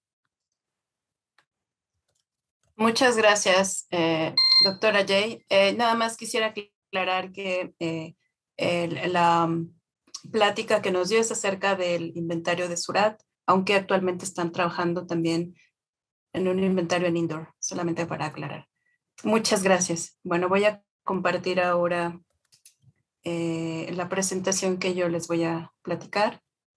Muchas gracias, eh, doctora Jay. Eh, nada más quisiera aclarar que eh, el, la um, plática que nos dio es acerca del inventario de Surat, aunque actualmente están trabajando también en un inventario en indoor, solamente para aclarar. Muchas gracias. Bueno, voy a compartir ahora eh, la presentación que yo les voy a platicar.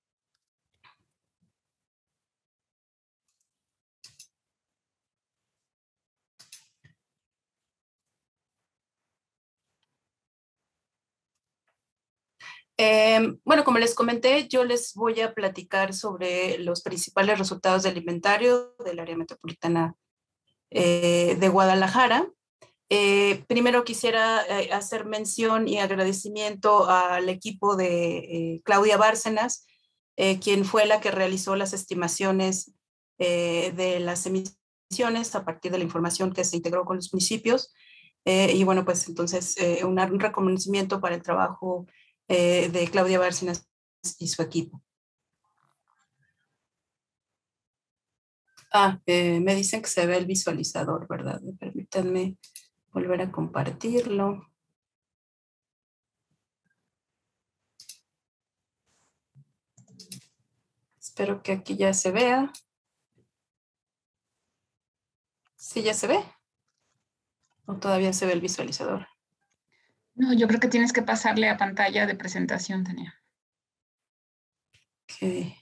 Eh, bueno, como les comenté, yo les voy a platicar sobre los principales resultados del inventario del área metropolitana eh, de Guadalajara. Eh, primero quisiera eh, hacer mención y agradecimiento al equipo de eh, Claudia Bárcenas, eh, quien fue la que realizó las estimaciones eh, de las emisiones a partir de la información que se integró con los municipios. Eh, y bueno, pues entonces eh, un, un reconocimiento para el trabajo eh, de Claudia Bárcenas y su equipo. Ah, eh, me dicen que se ve el visualizador, ¿verdad? Permítanme volver a compartirlo. Espero que aquí ya se vea. ¿Sí ya se ve? ¿O todavía se ve el visualizador? No, yo creo que tienes que pasarle a pantalla de presentación, Tania. Ok.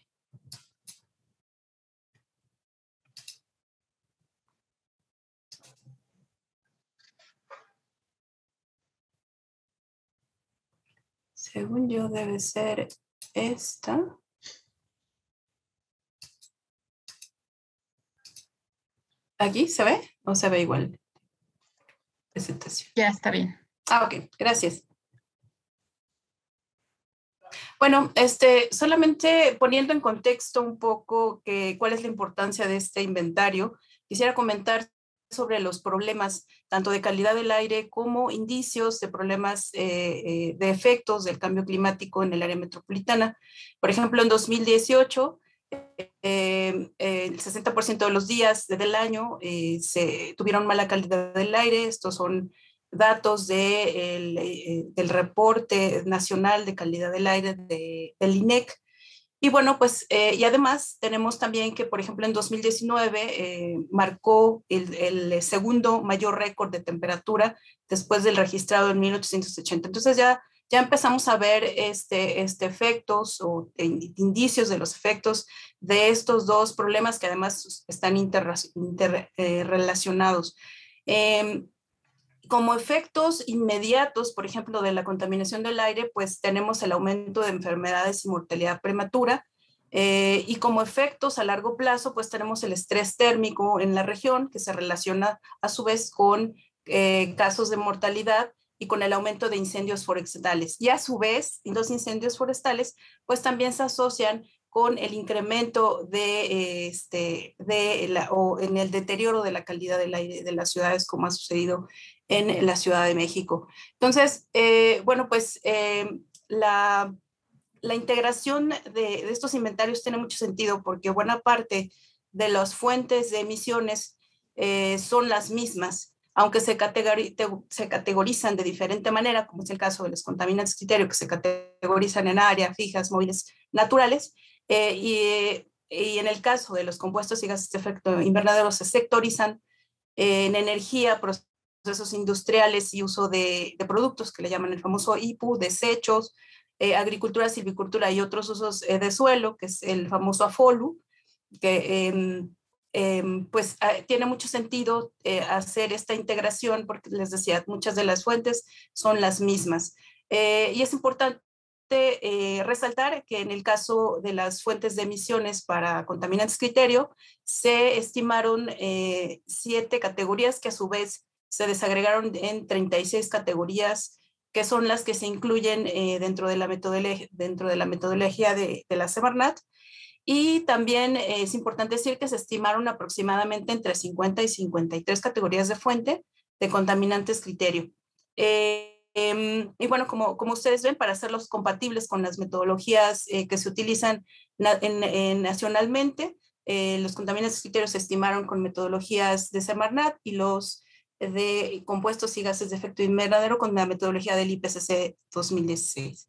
Según yo debe ser esta. ¿Aquí se ve o se ve igual? Presentación. Ya está bien. Ah, ok, gracias. Bueno, este, solamente poniendo en contexto un poco que, cuál es la importancia de este inventario, quisiera comentar sobre los problemas tanto de calidad del aire como indicios de problemas eh, eh, de efectos del cambio climático en el área metropolitana. Por ejemplo, en dos mil dieciocho, eh, eh, el sesenta por ciento de los días del año eh, se tuvieron mala calidad del aire. Estos son datos de el, eh, del reporte nacional de calidad del aire de, del I N E C. Y bueno, pues, eh, y además tenemos también que, por ejemplo, en dos mil diecinueve eh, marcó el, el segundo mayor récord de temperatura después del registrado en mil ochocientos ochenta. Entonces ya, ya empezamos a ver este, este efectos o indicios de los efectos de estos dos problemas que además están interrelacionados. Inter, eh, Como efectos inmediatos, por ejemplo, de la contaminación del aire, pues tenemos el aumento de enfermedades y mortalidad prematura. Eh, y como efectos a largo plazo, pues tenemos el estrés térmico en la región, que se relaciona a su vez con eh, casos de mortalidad y con el aumento de incendios forestales. Y a su vez, los incendios forestales, pues también se asocian con el incremento de, este, de la, o en el deterioro de la calidad del aire de las ciudades, como ha sucedido en la Ciudad de México. Entonces, eh, bueno, pues eh, la, la integración de, de estos inventarios tiene mucho sentido porque buena parte de las fuentes de emisiones eh, son las mismas, aunque se, categori se categorizan de diferente manera, como es el caso de los contaminantes criterio, que se categorizan en áreas fijas, móviles, naturales, eh, y, y en el caso de los compuestos y gases de efecto invernadero se sectorizan eh, en energía, procesos industriales y uso de, de productos que le llaman el famoso I P U, desechos, eh, agricultura, silvicultura y otros usos eh, de suelo, que es el famoso AFOLU, que eh, eh, pues eh, tiene mucho sentido eh, hacer esta integración porque les decía, muchas de las fuentes son las mismas. Eh, y es importante eh, resaltar que en el caso de las fuentes de emisiones para contaminantes criterio, se estimaron eh, siete categorías que a su vez se desagregaron en treinta y seis categorías que son las que se incluyen eh, dentro de la metodología, dentro de, la metodología de, de la Semarnat. Y también eh, es importante decir que se estimaron aproximadamente entre cincuenta y cincuenta y tres categorías de fuente de contaminantes criterio. Eh, eh, y bueno, como, como ustedes ven, para hacerlos compatibles con las metodologías eh, que se utilizan na en, en, nacionalmente, eh, los contaminantes criterios se estimaron con metodologías de Semarnat y los de compuestos y gases de efecto invernadero con la metodología del I P C C dos mil dieciséis.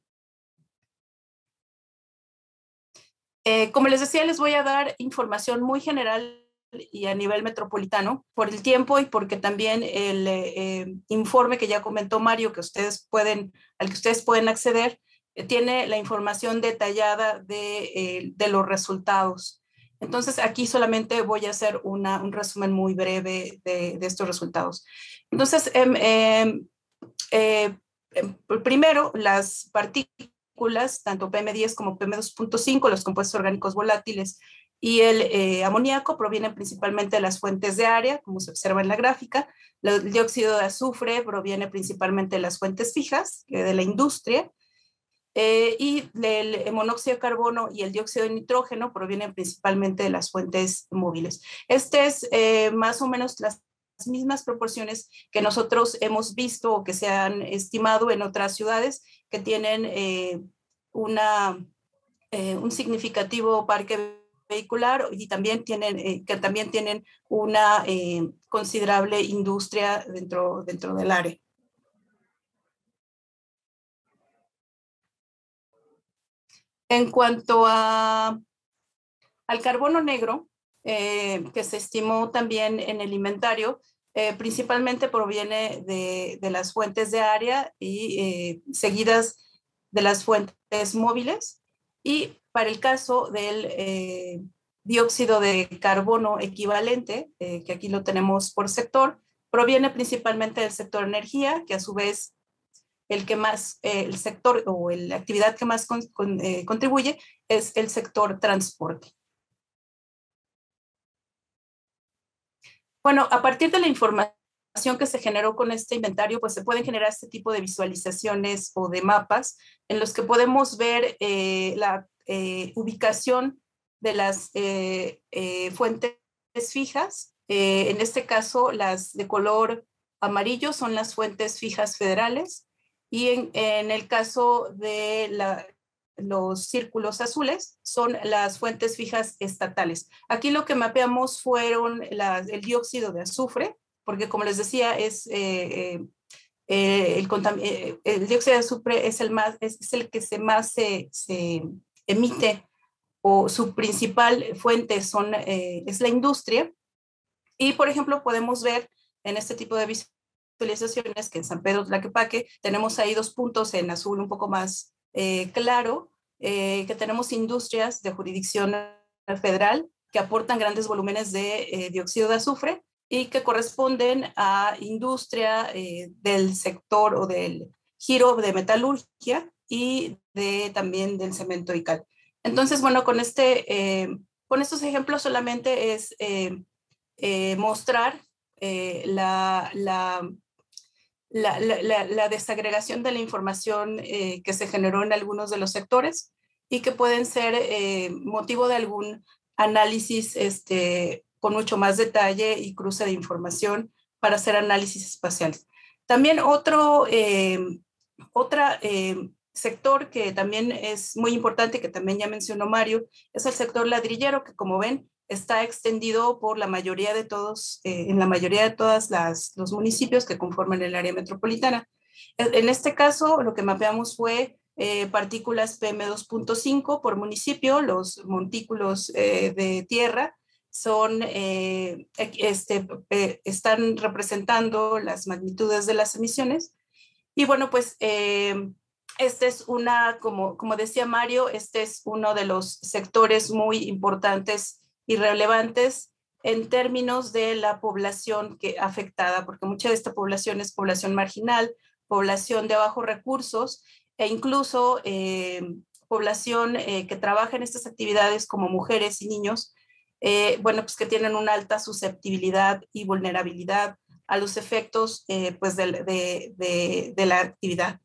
Eh, como les decía, les voy a dar información muy general y a nivel metropolitano por el tiempo y porque también el eh, informe que ya comentó Mario, que ustedes pueden, al que ustedes pueden acceder, eh, tiene la información detallada de, eh, de los resultados. Entonces, aquí solamente voy a hacer una, un resumen muy breve de, de estos resultados. Entonces, eh, eh, eh, primero, las partículas, tanto P M diez como P M dos punto cinco, los compuestos orgánicos volátiles y el eh, amoníaco provienen principalmente de las fuentes de área, como se observa en la gráfica. El dióxido de azufre proviene principalmente de las fuentes fijas, eh, de la industria. Eh, y el monóxido de carbono y el dióxido de nitrógeno provienen principalmente de las fuentes móviles. Este es eh, más o menos las mismas proporciones que nosotros hemos visto o que se han estimado en otras ciudades que tienen eh, una, eh, un significativo parque vehicular y también tienen, eh, que también tienen una eh, considerable industria dentro, dentro del área. En cuanto a, al carbono negro, eh, que se estimó también en el inventario, eh, principalmente proviene de, de las fuentes de área y eh, seguidas de las fuentes móviles. Y para el caso del eh, dióxido de carbono equivalente, eh, que aquí lo tenemos por sector, proviene principalmente del sector energía, que a su vez el que más, eh, el sector o la actividad que más con, con, eh, contribuye es el sector transporte. Bueno, a partir de la información que se generó con este inventario, pues se pueden generar este tipo de visualizaciones o de mapas en los que podemos ver eh, la eh, ubicación de las eh, eh, fuentes fijas. Eh, en este caso, las de color amarillo son las fuentes fijas federales. Y en, en el caso de la, los círculos azules son las fuentes fijas estatales. Aquí lo que mapeamos fueron la, el dióxido de azufre, porque como les decía, es, eh, Eh, el, eh, el dióxido de azufre es el, más, es, es el que se más se, se emite, o su principal fuente son, eh, es la industria. Y, por ejemplo, podemos ver en este tipo de visualizaciones que en San Pedro Tlaquepaque tenemos ahí dos puntos en azul un poco más eh, claro, eh, que tenemos industrias de jurisdicción federal que aportan grandes volúmenes de eh, dióxido de azufre y que corresponden a industria eh, del sector o del giro de metalurgia y de, también del cemento y cal. Entonces, bueno, con, este, eh, con estos ejemplos solamente es eh, eh, mostrar eh, la, la, la, la, la desagregación de la información eh, que se generó en algunos de los sectores y que pueden ser eh, motivo de algún análisis este, con mucho más detalle y cruce de información para hacer análisis espaciales. También otro eh, otra, eh, sector que también es muy importante, que también ya mencionó Mario, es el sector ladrillero, que como ven está extendido por la mayoría de todos, eh, en la mayoría de todos los municipios que conforman el área metropolitana. En este caso, lo que mapeamos fue eh, partículas P M dos punto cinco por municipio. Los montículos eh, de tierra son, eh, este, eh, están representando las magnitudes de las emisiones. Y bueno, pues eh, este es una, como, como decía Mario, este es uno de los sectores muy importantes y relevantes en términos de la población que afectada, porque mucha de esta población es población marginal, población de bajos recursos e incluso eh, población eh, que trabaja en estas actividades como mujeres y niños, eh, bueno, pues que tienen una alta susceptibilidad y vulnerabilidad a los efectos eh, pues de, de, de, de la actividad.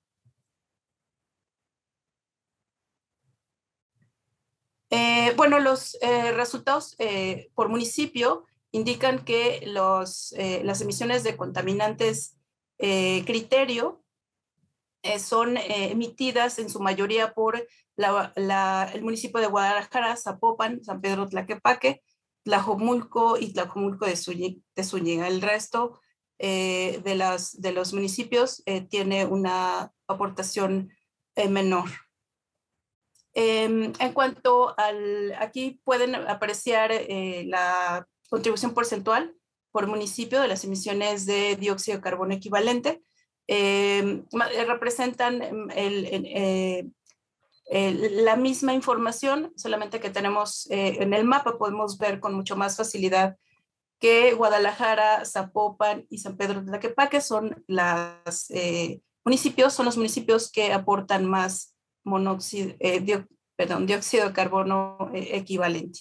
Eh, bueno, los eh, resultados eh, por municipio indican que los, eh, las emisiones de contaminantes eh, criterio eh, son eh, emitidas en su mayoría por la, la, el municipio de Guadalajara, Zapopan, San Pedro Tlaquepaque, Tlajomulco y Tlajomulco de Zúñiga. El resto eh, de, las, de los municipios eh, tiene una aportación eh, menor. Eh, en cuanto al, aquí pueden apreciar eh, la contribución porcentual por municipio de las emisiones de dióxido de carbono equivalente. Eh, representan el, el, eh, el, la misma información, solamente que tenemos eh, en el mapa podemos ver con mucho más facilidad que Guadalajara, Zapopan y San Pedro de Tlaquepaque son los eh, municipios, son los municipios que aportan más monóxido, eh, dio, perdón, dióxido de carbono eh, equivalente.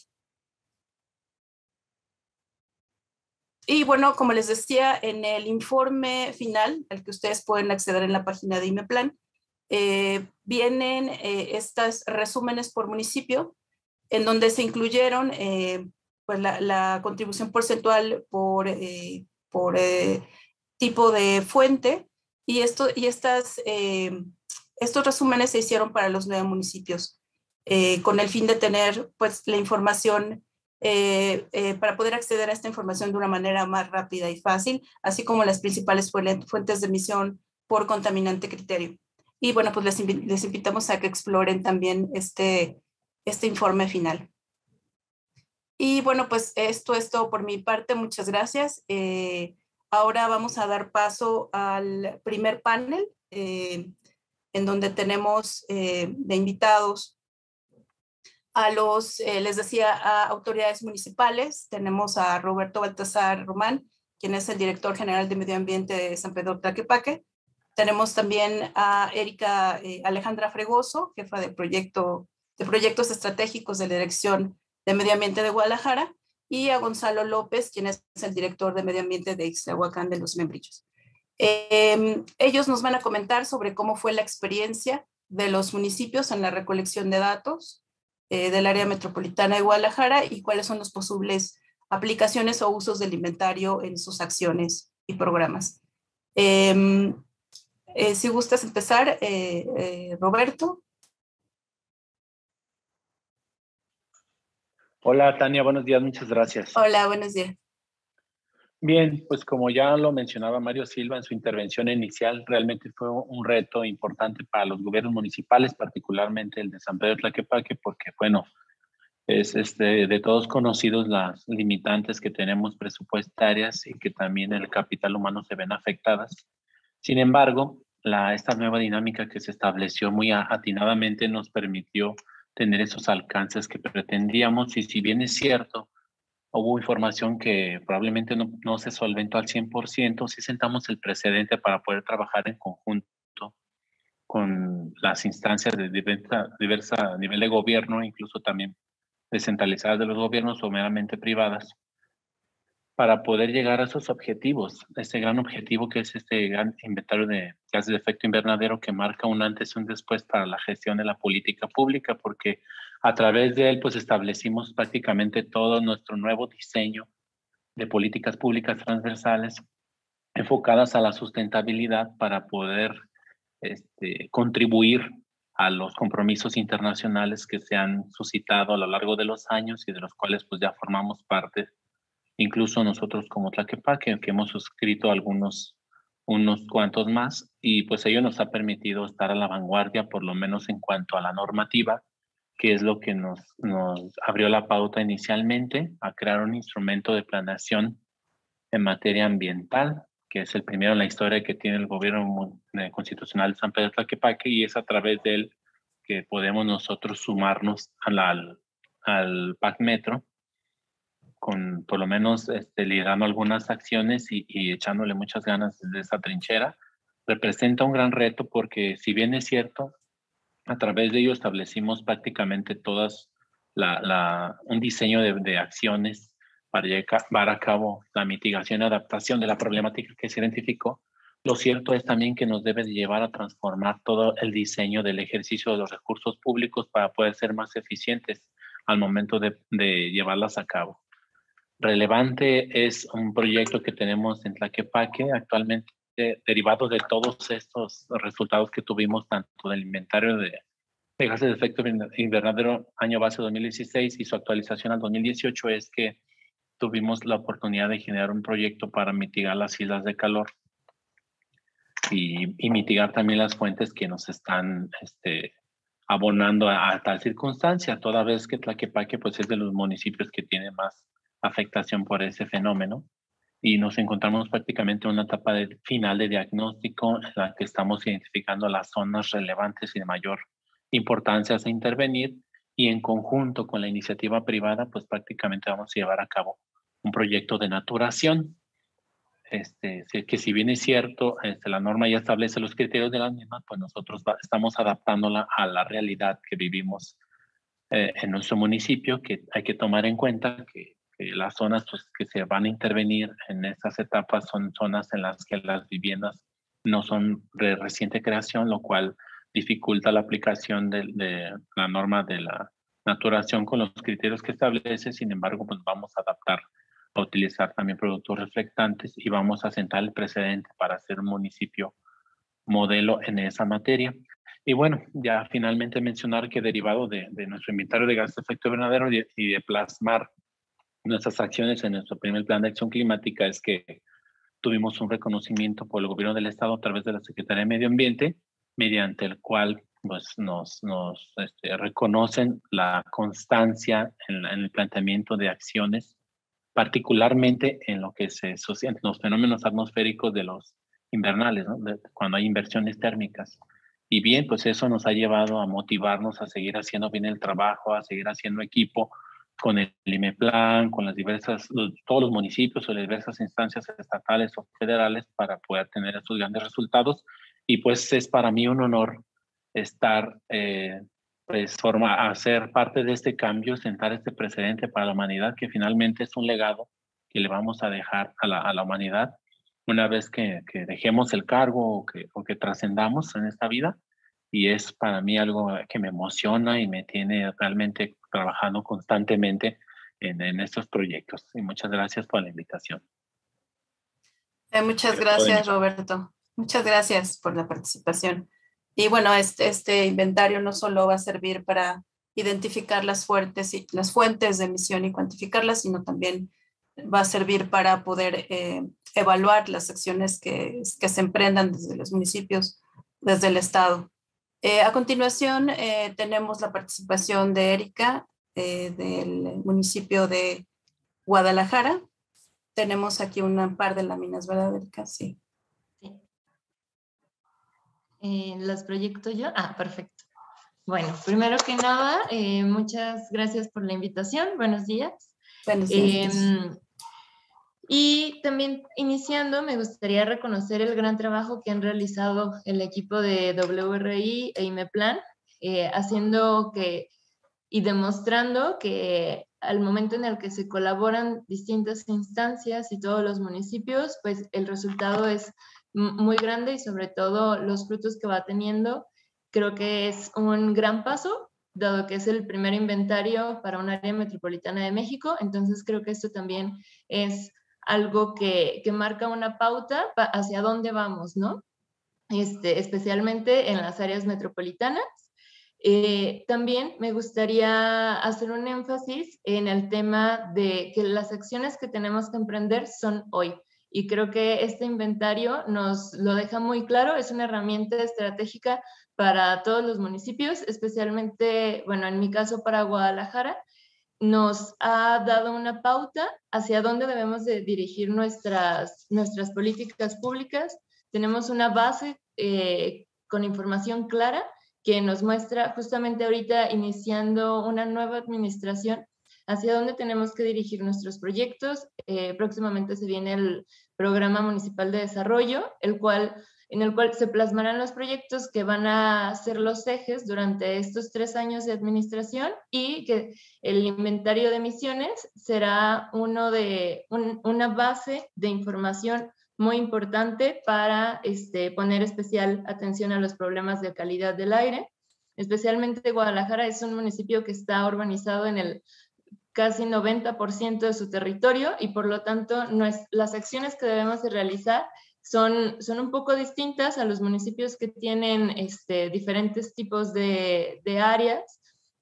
Y bueno, como les decía, en el informe final, al que ustedes pueden acceder en la página de IMEPLAN, eh, vienen eh, estos resúmenes por municipio, en donde se incluyeron eh, pues la, la contribución porcentual por, eh, por eh, tipo de fuente, y, esto, y estas, eh, estos resúmenes se hicieron para los nueve municipios, eh, con el fin de tener pues la información Eh, eh, para poder acceder a esta información de una manera más rápida y fácil, así como las principales fuentes de emisión por contaminante criterio. Y bueno, pues les, invi les invitamos a que exploren también este, este informe final. Y bueno, pues esto es todo por mi parte. Muchas gracias. Eh, ahora vamos a dar paso al primer panel, eh, en donde tenemos eh, de invitados a los, eh, les decía, a autoridades municipales. Tenemos a Roberto Baltasar Román, quien es el director general de Medio Ambiente de San Pedro Tlaquepaque. Tenemos también a Erika eh, Alejandra Fregoso, jefa de, proyecto, de proyectos estratégicos de la Dirección de Medio Ambiente de Guadalajara, y a Gonzalo López, quien es el director de Medio Ambiente de Ixtlahuacán de los Membrillos. Eh, ellos nos van a comentar sobre cómo fue la experiencia de los municipios en la recolección de datos Eh, del área metropolitana de Guadalajara y cuáles son las posibles aplicaciones o usos del inventario en sus acciones y programas. Eh, eh, si gustas empezar, eh, eh, Roberto. Hola, Tania, buenos días, muchas gracias. Hola, buenos días. Bien, pues como ya lo mencionaba Mario Silva en su intervención inicial, realmente fue un reto importante para los gobiernos municipales, particularmente el de San Pedro Tlaquepaque, porque bueno, es este, de todos conocidos las limitantes que tenemos presupuestarias y que también el capital humano se ven afectadas. Sin embargo, la, esta nueva dinámica que se estableció muy atinadamente nos permitió tener esos alcances que pretendíamos, y si bien es cierto, hubo información que probablemente no, no se solventó al cien por ciento, sí sentamos el precedente para poder trabajar en conjunto con las instancias de diversa, diversa nivel de gobierno, incluso también descentralizadas de los gobiernos o meramente privadas, para poder llegar a esos objetivos, este gran objetivo que es este gran inventario de gases de efecto invernadero que marca un antes y un después para la gestión de la política pública, porque a través de él pues establecimos prácticamente todo nuestro nuevo diseño de políticas públicas transversales enfocadas a la sustentabilidad para poder este, contribuir a los compromisos internacionales que se han suscitado a lo largo de los años y de los cuales pues ya formamos parte. Incluso nosotros como Tlaquepaque, que hemos suscrito algunos, unos cuantos más, y pues ello nos ha permitido estar a la vanguardia, por lo menos en cuanto a la normativa, que es lo que nos, nos abrió la pauta inicialmente a crear un instrumento de planeación en materia ambiental, que es el primero en la historia que tiene el gobierno constitucional de San Pedro Tlaquepaque, y es a través de él que podemos nosotros sumarnos a la, al, al P A C Metro, con por lo menos este, liderando algunas acciones y, y echándole muchas ganas desde esa trinchera. Representa un gran reto porque, si bien es cierto, a través de ello establecimos prácticamente todas la, la, un diseño de, de acciones para llevar a cabo la mitigación y adaptación de la problemática que se identificó. Lo cierto es también que nos debe llevar a transformar todo el diseño del ejercicio de los recursos públicos para poder ser más eficientes al momento de, de llevarlas a cabo. Relevante es un proyecto que tenemos en Tlaquepaque actualmente, derivado de todos estos resultados que tuvimos, tanto del inventario de, de gases de efecto invernadero año base dos mil dieciséis y su actualización al dos mil dieciocho, es que tuvimos la oportunidad de generar un proyecto para mitigar las islas de calor y, y mitigar también las fuentes que nos están este, abonando a, a tal circunstancia, toda vez que Tlaquepaque pues, es de los municipios que tiene más afectación por ese fenómeno, y nos encontramos prácticamente en una etapa de, final de diagnóstico en la que estamos identificando las zonas relevantes y de mayor importancia a intervenir, y en conjunto con la iniciativa privada pues prácticamente vamos a llevar a cabo un proyecto de naturación, este, que si bien es cierto, este, la norma ya establece los criterios de la misma, pues nosotros va, estamos adaptándola a la realidad que vivimos eh, en nuestro municipio, que hay que tomar en cuenta que que las zonas pues, que se van a intervenir en estas etapas son zonas en las que las viviendas no son de reciente creación, lo cual dificulta la aplicación de, de la norma de la naturación con los criterios que establece. Sin embargo, pues vamos a adaptar, a utilizar también productos reflectantes y vamos a sentar el precedente para ser un municipio modelo en esa materia. Y bueno, ya finalmente mencionar que derivado de, de nuestro inventario de gases de efecto invernadero y de, y de plasmar nuestras acciones en nuestro primer plan de acción climática, es que tuvimos un reconocimiento por el gobierno del estado a través de la Secretaría de Medio Ambiente, mediante el cual pues, nos, nos este, reconocen la constancia en, la, en el planteamiento de acciones, particularmente en lo que se asocia en los fenómenos atmosféricos de los invernales, ¿no? De, cuando hay inversiones térmicas. Y bien, pues eso nos ha llevado a motivarnos a seguir haciendo bien el trabajo, a seguir haciendo equipo con el IMEPLAN, con las diversas, los, todos los municipios o las diversas instancias estatales o federales para poder tener estos grandes resultados. Y pues es para mí un honor estar, eh, pues forma, hacer parte de este cambio, sentar este precedente para la humanidad, que finalmente es un legado que le vamos a dejar a la, a la humanidad una vez que, que dejemos el cargo o que, o que trascendamos en esta vida. Y es para mí algo que me emociona y me tiene realmente trabajando constantemente en, en estos proyectos. Y muchas gracias por la invitación. Eh, muchas gracias, Roberto. Muchas gracias por la participación. Y bueno, este, este inventario no solo va a servir para identificar las, fuertes y, las fuentes de emisión y cuantificarlas, sino también va a servir para poder eh, evaluar las acciones que, que se emprendan desde los municipios, desde el Estado. Eh, a continuación, eh, tenemos la participación de Erika, eh, del municipio de Guadalajara. Tenemos aquí un par de láminas, ¿verdad, Erika? Sí. Sí. Eh, ¿Las proyecto yo? Ah, perfecto. Bueno, primero que nada, eh, muchas gracias por la invitación. Buenos días. Buenos días. Eh, y también iniciando, me gustaría reconocer el gran trabajo que han realizado el equipo de W R I e IMEPLAN, eh, haciendo que y demostrando que al momento en el que se colaboran distintas instancias y todos los municipios, pues el resultado es muy grande y sobre todo los frutos que va teniendo. Creo que es un gran paso, dado que es el primer inventario para un área metropolitana de México. Entonces creo que esto también es algo que, que marca una pauta hacia dónde vamos, ¿no? Este, especialmente en las áreas metropolitanas. Eh, también me gustaría hacer un énfasis en el tema de que las acciones que tenemos que emprender son hoy. Y creo que este inventario nos lo deja muy claro, es una herramienta estratégica para todos los municipios, especialmente, bueno, en mi caso para Guadalajara, nos ha dado una pauta hacia dónde debemos de dirigir nuestras, nuestras políticas públicas. Tenemos una base eh, con información clara que nos muestra justamente ahorita iniciando una nueva administración hacia dónde tenemos que dirigir nuestros proyectos. Eh, próximamente se viene el Programa Municipal de Desarrollo, el cual, en el cual se plasmarán los proyectos que van a ser los ejes durante estos tres años de administración y que el inventario de emisiones será uno de, un, una base de información muy importante para este, poner especial atención a los problemas de calidad del aire. Especialmente Guadalajara es un municipio que está urbanizado en el casi noventa por ciento de su territorio y por lo tanto no es, las acciones que debemos de realizar son, son un poco distintas a los municipios que tienen este, diferentes tipos de, de áreas.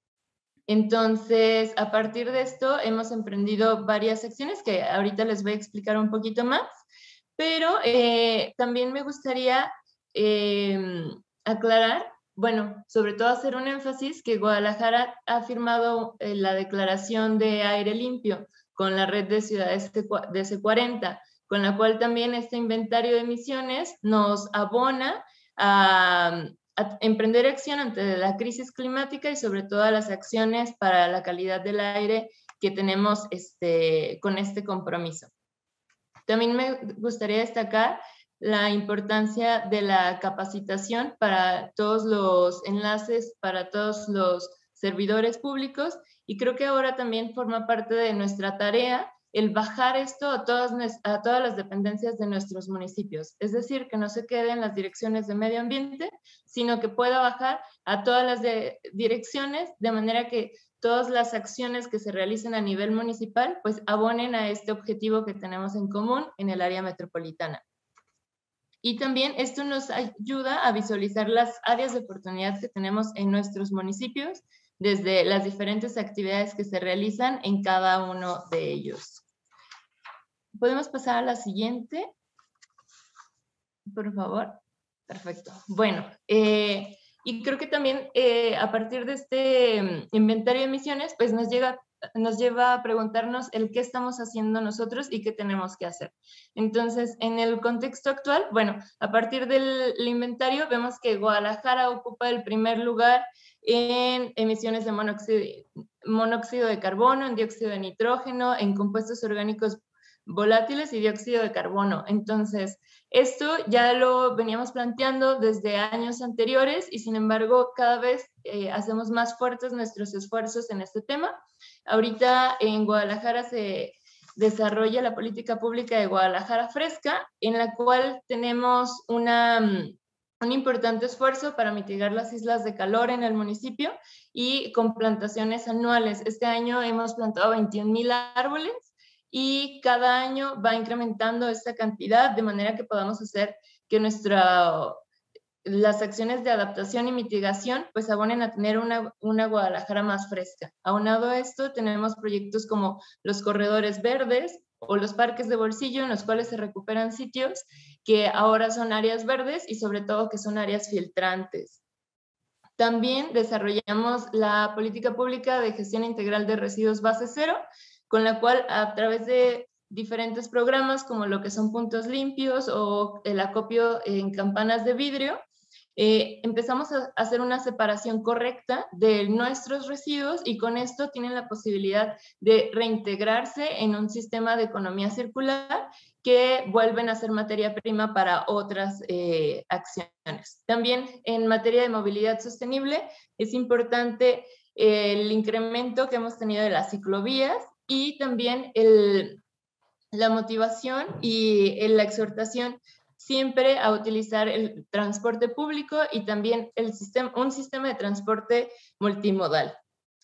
Entonces, a partir de esto hemos emprendido varias acciones que ahorita les voy a explicar un poquito más. Pero eh, también me gustaría eh, aclarar, bueno, sobre todo hacer un énfasis que Guadalajara ha firmado eh, la declaración de aire limpio con la red de ciudades de C cuarenta, con la cual también este inventario de emisiones nos abona a, a emprender acción ante la crisis climática y sobre todo a las acciones para la calidad del aire que tenemos este, con este compromiso. También me gustaría destacar la importancia de la capacitación para todos los enlaces, para todos los servidores públicos y creo que ahora también forma parte de nuestra tarea el bajar esto a todas, a todas las dependencias de nuestros municipios. Es decir, que no se quede en las direcciones de medio ambiente, sino que pueda bajar a todas las de, direcciones de manera que todas las acciones que se realicen a nivel municipal pues abonen a este objetivo que tenemos en común en el área metropolitana. Y también esto nos ayuda a visualizar las áreas de oportunidad que tenemos en nuestros municipios desde las diferentes actividades que se realizan en cada uno de ellos. ¿Podemos pasar a la siguiente? Por favor. Perfecto. Bueno, eh, y creo que también eh, a partir de este inventario de emisiones, pues nos, llega, nos lleva a preguntarnos el qué estamos haciendo nosotros y qué tenemos que hacer. Entonces, en el contexto actual, bueno, a partir del inventario vemos que Guadalajara ocupa el primer lugar en emisiones de monóxido, monóxido de carbono, en dióxido de nitrógeno, en compuestos orgánicos volátiles y dióxido de carbono. Entonces, esto ya lo veníamos planteando desde años anteriores y sin embargo cada vez eh, hacemos más fuertes nuestros esfuerzos en este tema. Ahorita en Guadalajara se desarrolla la política pública de Guadalajara Fresca, en la cual tenemos una, un importante esfuerzo para mitigar las islas de calor en el municipio y con plantaciones anuales. Este año hemos plantado veintiún mil árboles y cada año va incrementando esta cantidad de manera que podamos hacer que nuestra, las acciones de adaptación y mitigación pues abonen a tener una, una Guadalajara más fresca. Aunado a esto, tenemos proyectos como los corredores verdes, o los parques de bolsillo, en los cuales se recuperan sitios que ahora son áreas verdes y sobre todo que son áreas filtrantes. También desarrollamos la política pública de gestión integral de residuos base cero, con la cual a través de diferentes programas como lo que son puntos limpios o el acopio en campanas de vidrio, eh, empezamos a hacer una separación correcta de nuestros residuos y con esto tienen la posibilidad de reintegrarse en un sistema de economía circular que vuelven a ser materia prima para otras eh, acciones. También en materia de movilidad sostenible es importante el incremento que hemos tenido de las ciclovías y también el, la motivación y la exhortación siempre a utilizar el transporte público y también el sistema, un sistema de transporte multimodal.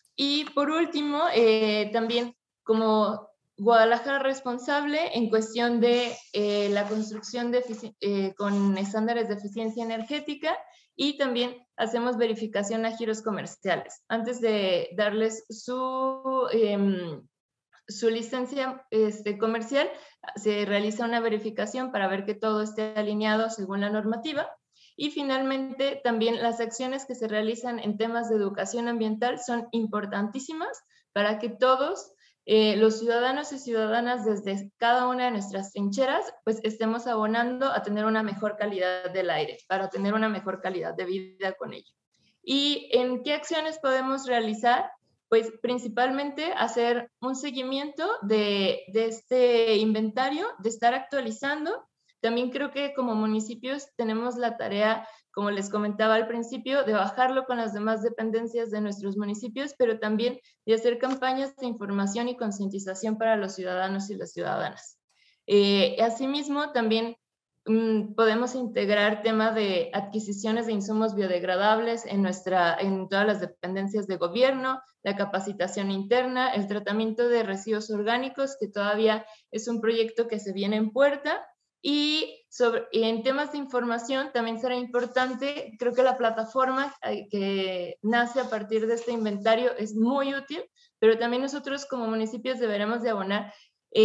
Y por último, eh, también como Guadalajara responsable en cuestión de eh, la construcción de eh, con estándares de eficiencia energética y también hacemos verificación a giros comerciales. Antes de darles su... Eh, su licencia este, comercial, se realiza una verificación para ver que todo esté alineado según la normativa. Y finalmente, también las acciones que se realizan en temas de educación ambiental son importantísimas para que todos eh, los ciudadanos y ciudadanas desde cada una de nuestras trincheras, pues estemos abonando a tener una mejor calidad del aire, para tener una mejor calidad de vida con ello. ¿Y en qué acciones podemos realizar? Pues principalmente hacer un seguimiento de, de este inventario, de estar actualizando. También creo que como municipios tenemos la tarea, como les comentaba al principio, de bajarlo con las demás dependencias de nuestros municipios, pero también de hacer campañas de información y concientización para los ciudadanos y las ciudadanas. Eh, asimismo, también mm, podemos integrar temas de adquisiciones de insumos biodegradables en, nuestra, en todas las dependencias de gobierno, la capacitación interna, el tratamiento de residuos orgánicos, que todavía es un proyecto que se viene en puerta, y, sobre, y en temas de información también será importante, creo que la plataforma que nace a partir de este inventario es muy útil, pero también nosotros como municipios deberemos de abonar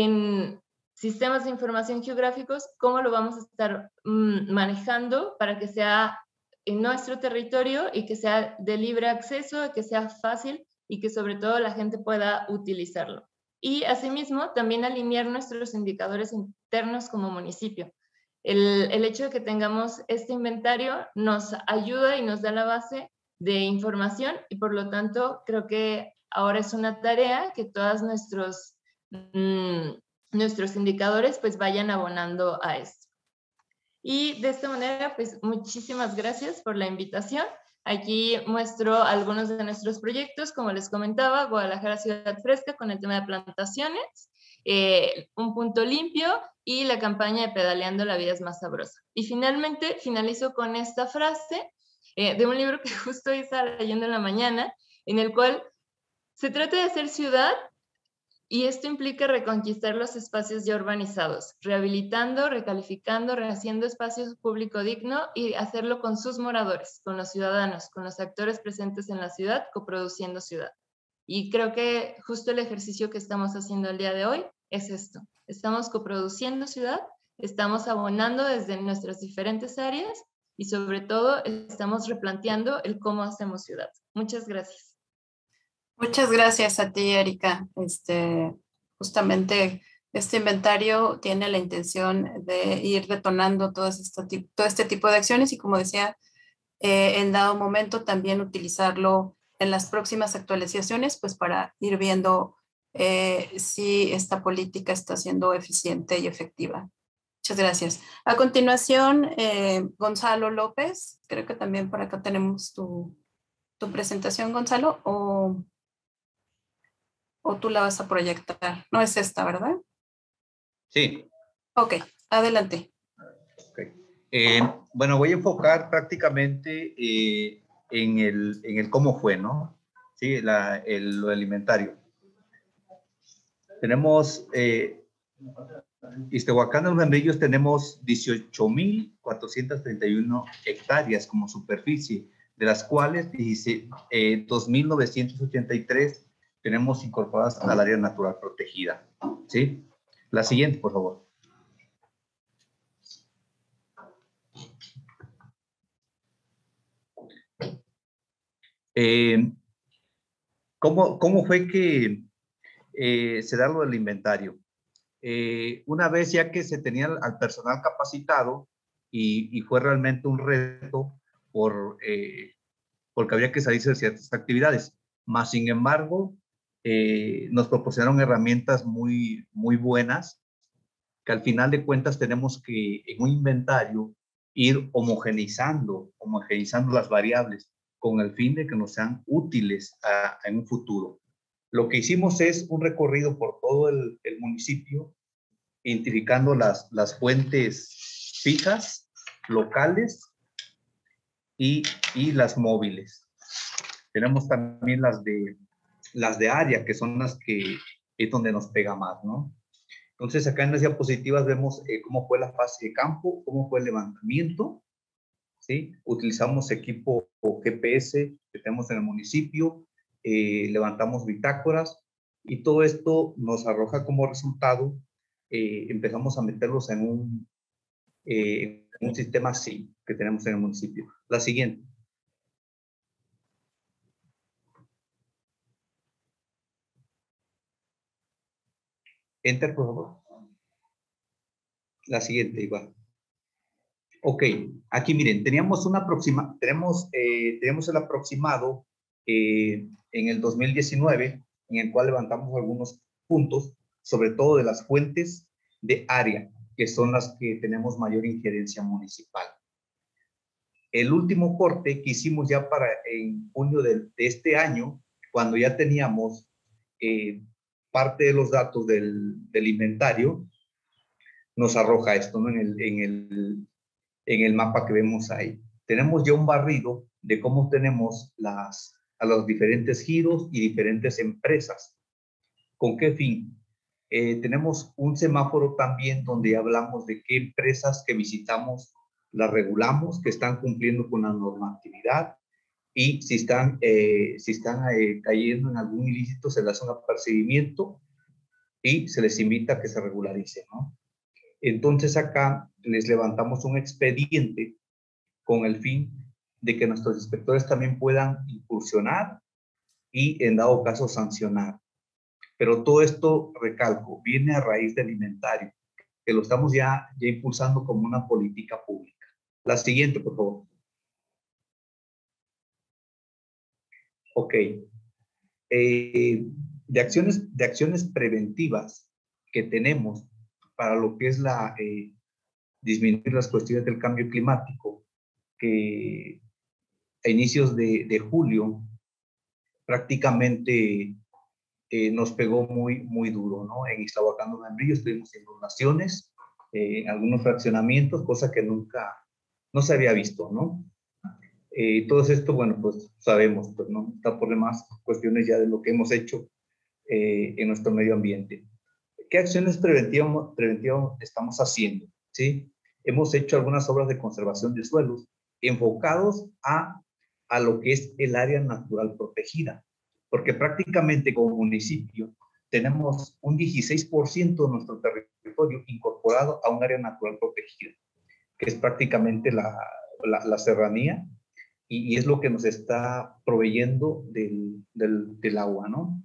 en sistemas de información geográficos, cómo lo vamos a estar mmm, manejando para que sea en nuestro territorio y que sea de libre acceso, que sea fácil y que sobre todo la gente pueda utilizarlo. Y asimismo, también alinear nuestros indicadores internos como municipio. El, el hecho de que tengamos este inventario nos ayuda y nos da la base de información y por lo tanto creo que ahora es una tarea que todos nuestros, mmm, nuestros indicadores pues vayan abonando a esto. Y de esta manera, pues muchísimas gracias por la invitación. Aquí muestro algunos de nuestros proyectos, como les comentaba, Guadalajara Ciudad Fresca con el tema de plantaciones, eh, un punto limpio y la campaña de Pedaleando la vida es más sabrosa. Y finalmente finalizo con esta frase eh, de un libro que justo estaba leyendo en la mañana, en el cual se trata de hacer ciudad y esto implica reconquistar los espacios ya urbanizados, rehabilitando, recalificando, rehaciendo espacios público digno y hacerlo con sus moradores, con los ciudadanos, con los actores presentes en la ciudad, coproduciendo ciudad. Y creo que justo el ejercicio que estamos haciendo el día de hoy es esto. Estamos coproduciendo ciudad, estamos abonando desde nuestras diferentes áreas y sobre todo estamos replanteando el cómo hacemos ciudad. Muchas gracias. Muchas gracias a ti, Erika. Este, justamente este inventario tiene la intención de ir detonando todo este, todo este tipo de acciones y, como decía, eh, en dado momento también utilizarlo en las próximas actualizaciones, pues para ir viendo eh, si esta política está siendo eficiente y efectiva. Muchas gracias. A continuación, eh, Gonzalo López. Creo que también por acá tenemos tu, tu presentación, Gonzalo, o... ¿O tú la vas a proyectar? No es esta, ¿verdad? Sí. Ok, adelante. Okay. Eh, bueno, voy a enfocar prácticamente eh, en, el, en el cómo fue, ¿no? Sí, la, el, lo alimentario. Tenemos, eh, Ixtehuacán de los Membrillos tenemos dieciocho mil cuatrocientas treinta y una hectáreas como superficie, de las cuales eh, dos mil novecientos ochenta y tres tenemos incorporadas al área natural protegida, ¿sí? La siguiente, por favor. Eh, ¿cómo, ¿Cómo fue que eh, se da lo del inventario? Eh, una vez ya que se tenía al personal capacitado y, y fue realmente un reto por, eh, porque había que salirse de ciertas actividades. Más sin embargo, eh, nos proporcionaron herramientas muy, muy buenas que al final de cuentas tenemos que en un inventario ir homogeneizando, homogeneizando las variables con el fin de que nos sean útiles a, a en un futuro. Lo que hicimos es un recorrido por todo el, el municipio, identificando las, las fuentes fijas, locales y, y las móviles. Tenemos también las de, las de área, que son las que es donde nos pega más, ¿no? Entonces, acá en las diapositivas vemos eh, cómo fue la fase de campo, cómo fue el levantamiento, ¿sí? Utilizamos equipo G P S que tenemos en el municipio, eh, levantamos bitácoras y todo esto nos arroja como resultado, eh, empezamos a meterlos en un, eh, en un sistema S I M que tenemos en el municipio. La siguiente. Enter, por favor. La siguiente, igual. Ok, aquí miren, teníamos una aproxima, tenemos, eh, tenemos el aproximado eh, en el dos mil diecinueve, en el cual levantamos algunos puntos, sobre todo de las fuentes de área, que son las que tenemos mayor injerencia municipal. El último corte que hicimos ya para en junio de, de este año, cuando ya teníamos eh, parte de los datos del, del inventario, nos arroja esto, ¿no? En el, en el, en el mapa que vemos ahí. Tenemos ya un barrido de cómo tenemos las, a los diferentes giros y diferentes empresas. ¿Con qué fin? Eh, tenemos un semáforo también donde hablamos de qué empresas que visitamos las regulamos, que están cumpliendo con la normatividad y si están, eh, si están eh, cayendo en algún ilícito se les hace un apercibimiento y se les invita a que se regularicen, ¿no? Entonces acá les levantamos un expediente con el fin de que nuestros inspectores también puedan incursionar y en dado caso sancionar. Pero todo esto, recalco, viene a raíz del inventario, que lo estamos ya, ya impulsando como una política pública. La siguiente, por favor. Ok. Eh, de, acciones, de acciones preventivas que tenemos para lo que es la eh, disminuir las cuestiones del cambio climático, que a inicios de, de julio prácticamente eh, nos pegó muy, muy duro, ¿no? En Ixtlahuacán de Membrillo estuvimos en inundaciones, eh, en algunos fraccionamientos, cosa que nunca, no se había visto, ¿no? Eh, todo esto, bueno, pues sabemos, pues no está por demás cuestiones ya de lo que hemos hecho eh, en nuestro medio ambiente. ¿Qué acciones preventivas, preventivas estamos haciendo? ¿Sí? Hemos hecho algunas obras de conservación de suelos enfocados a, a lo que es el área natural protegida, porque prácticamente como municipio tenemos un dieciséis por ciento de nuestro territorio incorporado a un área natural protegida, que es prácticamente la, la, la serranía y, y es lo que nos está proveyendo del, del, del agua, ¿no?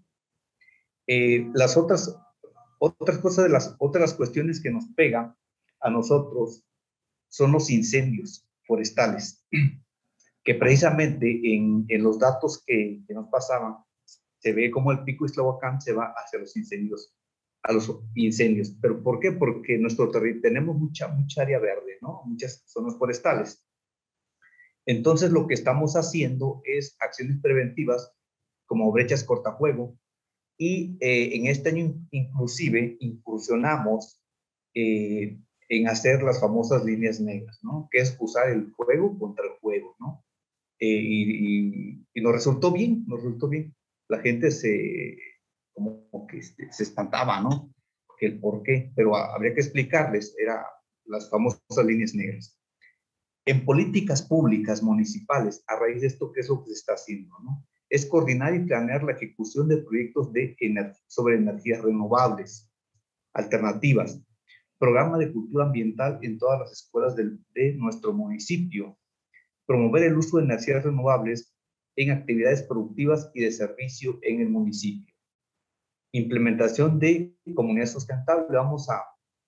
Eh, las otras Otras cosas de las otras cuestiones que nos pegan a nosotros son los incendios forestales, que precisamente en, en los datos que, que nos pasaban, se ve como el pico Ixtlahuacán se va hacia los incendios, a los incendios. ¿Pero por qué? Porque en nuestro territorio tenemos mucha, mucha área verde, ¿no? Muchas zonas forestales. Entonces, lo que estamos haciendo es acciones preventivas como brechas cortafuego, y eh, en este año inclusive incursionamos eh, en hacer las famosas líneas negras, ¿no? Que es usar el fuego contra el fuego, ¿no? Eh, y, y, y nos resultó bien, nos resultó bien. La gente se, como que se, se espantaba, ¿no? Que el por qué, pero a, habría que explicarles, era las famosas líneas negras. En políticas públicas municipales, a raíz de esto, ¿qué es lo que se está haciendo, no? Es coordinar y planear la ejecución de proyectos de ener- sobre energías renovables. alternativas. Programa de cultura ambiental en todas las escuelas de, de nuestro municipio. Promover el uso de energías renovables en actividades productivas y de servicio en el municipio. Implementación de comunidad sustentable. Vamos a,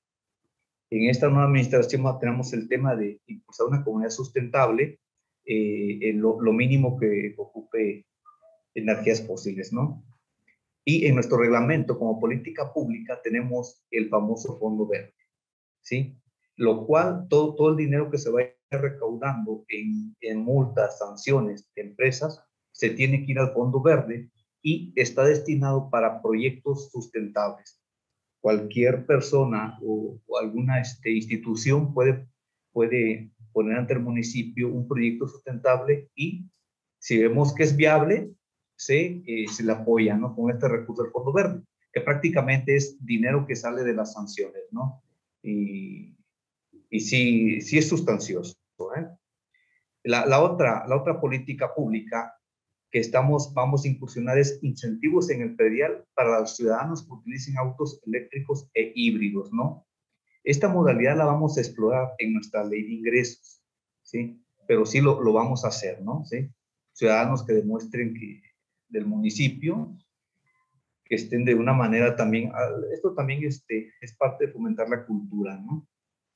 en esta nueva administración tenemos el tema de impulsar una comunidad sustentable, eh, en lo, lo mínimo que ocupe energías fósiles, ¿no? Y en nuestro reglamento como política pública tenemos el famoso Fondo Verde, ¿sí? Lo cual todo, todo el dinero que se vaya recaudando en, en multas, sanciones de empresas, se tiene que ir al Fondo Verde y está destinado para proyectos sustentables. Cualquier persona o, o alguna este, institución puede, puede poner ante el municipio un proyecto sustentable y si vemos que es viable, se, eh, se le apoya, ¿no? Con este recurso del Fondo Verde, que prácticamente es dinero que sale de las sanciones, ¿no? Y, y sí, sí es sustancioso, ¿eh? La, la, otra, la otra política pública que estamos, vamos a incursionar es incentivos en el predial para los ciudadanos que utilicen autos eléctricos e híbridos, ¿no? Esta modalidad la vamos a explorar en nuestra ley de ingresos, ¿sí? Pero sí lo, lo vamos a hacer, ¿no? ¿Sí? Ciudadanos que demuestren que del municipio, que estén de una manera también, esto también este, es parte de fomentar la cultura, ¿no?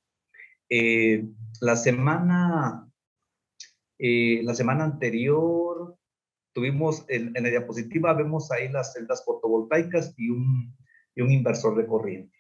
Eh, la semana, eh, la semana anterior tuvimos, en, en la diapositiva vemos ahí las celdas fotovoltaicas y un, y un inversor de corriente.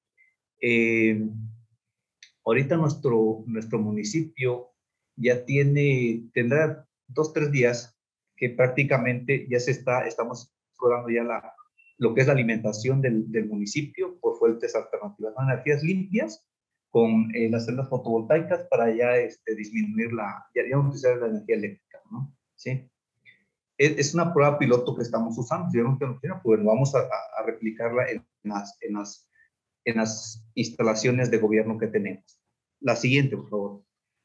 Eh, ahorita nuestro, nuestro municipio ya tiene, tendrá dos, tres días que prácticamente ya se está, estamos explorando ya la, lo que es la alimentación del, del municipio por fuentes alternativas, ¿no? Energías limpias con eh, las celdas fotovoltaicas para ya este, disminuir la, ya, ya utilizar la energía eléctrica, ¿no? ¿Sí? Es, es una prueba piloto que estamos usando, si vemos que no funciona, pues vamos a, a replicarla en las, en, las, en las instalaciones de gobierno que tenemos. La siguiente, por favor.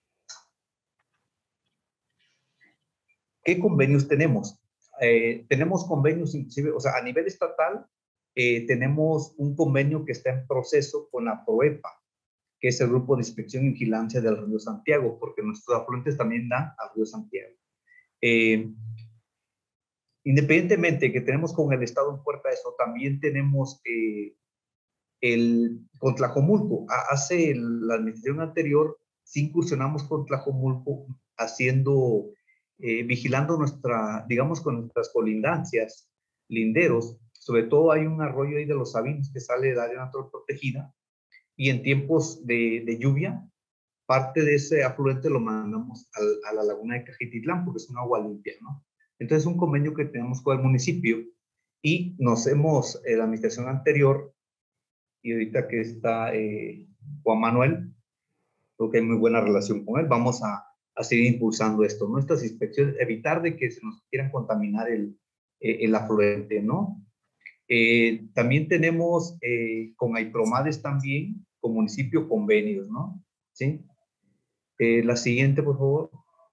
¿Qué convenios tenemos? Eh, tenemos convenios inclusive, o sea, a nivel estatal, eh, tenemos un convenio que está en proceso con la PROEPA, que es el Grupo de Inspección y Vigilancia del Río Santiago, porque nuestros afluentes también dan al Río Santiago. Eh, independientemente que tenemos con el Estado en puerta eso, también tenemos eh, el, con Tlajomulco. Hace el, la administración anterior, sí incursionamos con Tlajomulco haciendo... Eh, vigilando nuestra, digamos, con nuestras colindancias, linderos. Sobre todo hay un arroyo ahí de los Sabinos que sale del área natural protegida y en tiempos de, de lluvia, parte de ese afluente lo mandamos al, a la laguna de Cajititlán porque es un agua limpia, ¿no? Entonces es un convenio que tenemos con el municipio y nos hemos, eh, la administración anterior y ahorita que está eh, Juan Manuel, creo que hay muy buena relación con él, vamos a a seguir impulsando esto, nuestras inspecciones, evitar de que se nos quieran contaminar el, el afluente, ¿no? Eh, también tenemos eh, con Aipromades también, con municipio convenios, ¿no? ¿Sí? Eh, la siguiente, por favor.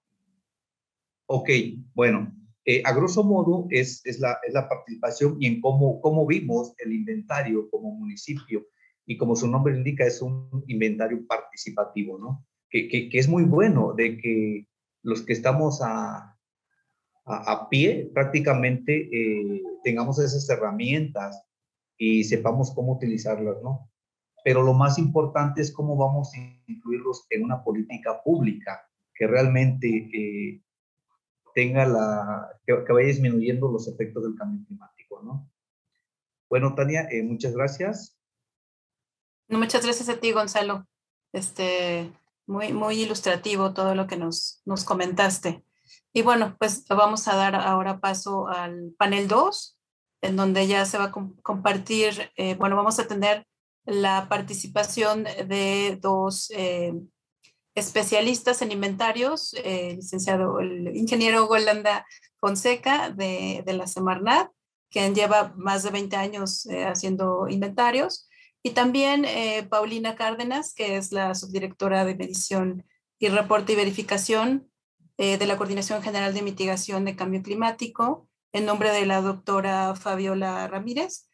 Ok, bueno, eh, a grosso modo es, es, la, es la participación y en cómo, cómo vimos el inventario como municipio y como su nombre indica es un inventario participativo, ¿no? Que, que, que es muy bueno, de que los que estamos a, a, a pie prácticamente eh, tengamos esas herramientas y sepamos cómo utilizarlas, ¿no? Pero lo más importante es cómo vamos a incluirlos en una política pública que realmente eh, tenga la, que, que vaya disminuyendo los efectos del cambio climático, ¿no? Bueno, Tania, eh, muchas gracias. No, muchas gracias a ti, Gonzalo. Este... Muy, muy ilustrativo todo lo que nos, nos comentaste. Y bueno, pues vamos a dar ahora paso al panel dos, en donde ya se va a com compartir, eh, bueno, vamos a tener la participación de dos eh, especialistas en inventarios, eh, licenciado, el ingeniero Golanda Fonseca de, de la Semarnat, quien lleva más de veinte años eh, haciendo inventarios, y también eh, Paulina Cárdenas, que es la subdirectora de medición y reporte y verificación eh, de la Coordinación General de Mitigación de Cambio Climático, en nombre de la doctora Fabiola Ramírez.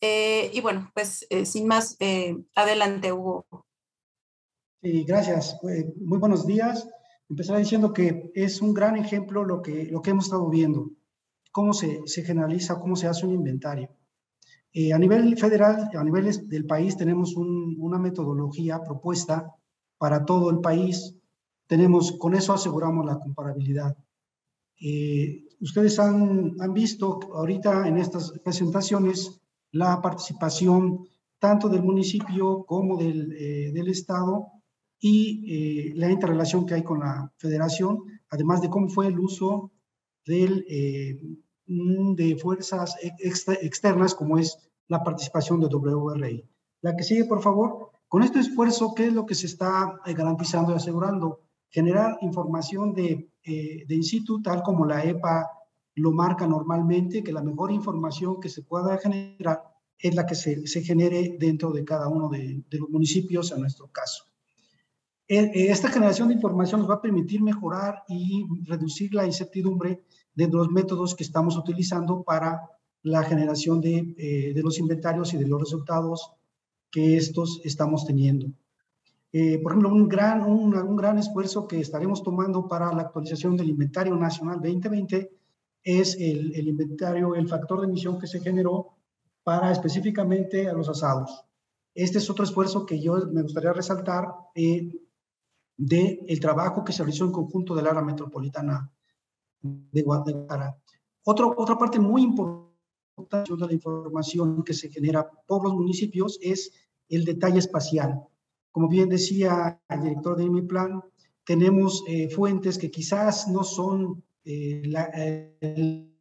Eh, y bueno, pues eh, sin más, eh, adelante, Hugo. Sí, gracias. Eh, muy buenos días. Empezaré diciendo que es un gran ejemplo lo que, lo que hemos estado viendo, cómo se, se generaliza, cómo se hace un inventario. Eh, a nivel federal, a nivel del país, tenemos un, una metodología propuesta para todo el país. Tenemos, con eso aseguramos la comparabilidad. Eh, ustedes han, han visto ahorita en estas presentaciones la participación tanto del municipio como del, eh, del Estado y eh, la interrelación que hay con la federación, además de cómo fue el uso del, eh, de fuerzas extra, externas, como es la participación de W R I. La que sigue, por favor. Con este esfuerzo, ¿qué es lo que se está garantizando y asegurando? Generar información de, eh, de in situ, tal como la E P A lo marca normalmente, que la mejor información que se pueda generar es la que se, se genere dentro de cada uno de, de los municipios, en nuestro caso. Esta generación de información nos va a permitir mejorar y reducir la incertidumbre de los métodos que estamos utilizando para la generación de, eh, de los inventarios y de los resultados que estos estamos teniendo. Eh, por ejemplo, un gran, un, un gran esfuerzo que estaremos tomando para la actualización del Inventario Nacional veinte veinte es el, el inventario, el factor de emisión que se generó para específicamente a los asados. Este es otro esfuerzo que yo me gustaría resaltar eh, del trabajo que se realizó en conjunto del área metropolitana de Guadalajara. Otro, otra parte muy importante de la información que se genera por los municipios es el detalle espacial. Como bien decía el director de IMEPLAN, tenemos eh, fuentes que quizás no son eh, la, eh, el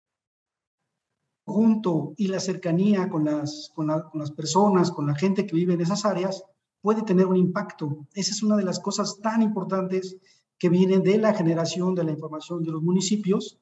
conjunto y la cercanía con las, con, la, con las personas, con la gente que vive en esas áreas, puede tener un impacto. Esa es una de las cosas tan importantes que vienen de la generación de la información de los municipios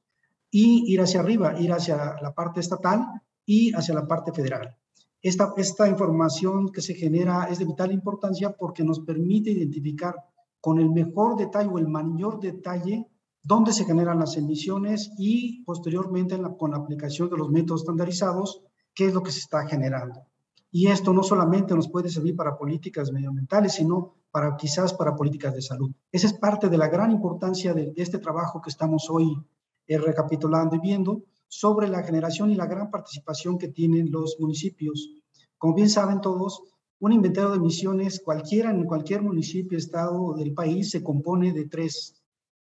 y ir hacia arriba, ir hacia la parte estatal y hacia la parte federal. Esta, esta información que se genera es de vital importancia porque nos permite identificar con el mejor detalle o el mayor detalle dónde se generan las emisiones y posteriormente la, con la aplicación de los métodos estandarizados, qué es lo que se está generando. Y esto no solamente nos puede servir para políticas medioambientales, sino para quizás para políticas de salud. Esa es parte de la gran importancia de, de este trabajo que estamos hoy eh, recapitulando y viendo sobre la generación y la gran participación que tienen los municipios. Como bien saben todos, un inventario de emisiones cualquiera en cualquier municipio, estado del país se compone de tres,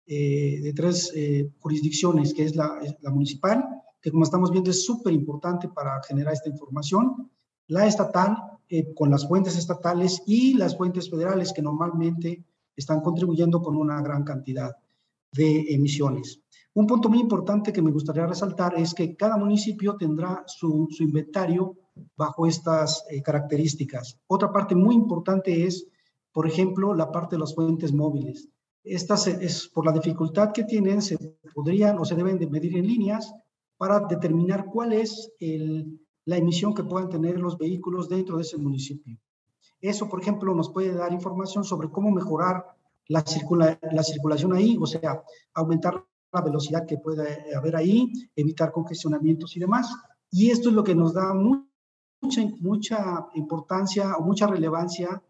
eh, de tres eh, jurisdicciones, que es la, la municipal, que como estamos viendo es súper importante para generar esta información, la estatal, eh, con las fuentes estatales y las fuentes federales que normalmente están contribuyendo con una gran cantidad de emisiones. Un punto muy importante que me gustaría resaltar es que cada municipio tendrá su, su inventario bajo estas eh, características. Otra parte muy importante es, por ejemplo, la parte de las fuentes móviles. Estas, es, por la dificultad que tienen, se podrían o se deben de medir en líneas para determinar cuál es el, la emisión que puedan tener los vehículos dentro de ese municipio. Eso, por ejemplo, nos puede dar información sobre cómo mejorar la, circula, la circulación ahí, o sea, aumentar la velocidad que pueda haber ahí, evitar congestionamientos y demás. Y esto es lo que nos da muy, mucha, mucha importancia o mucha relevancia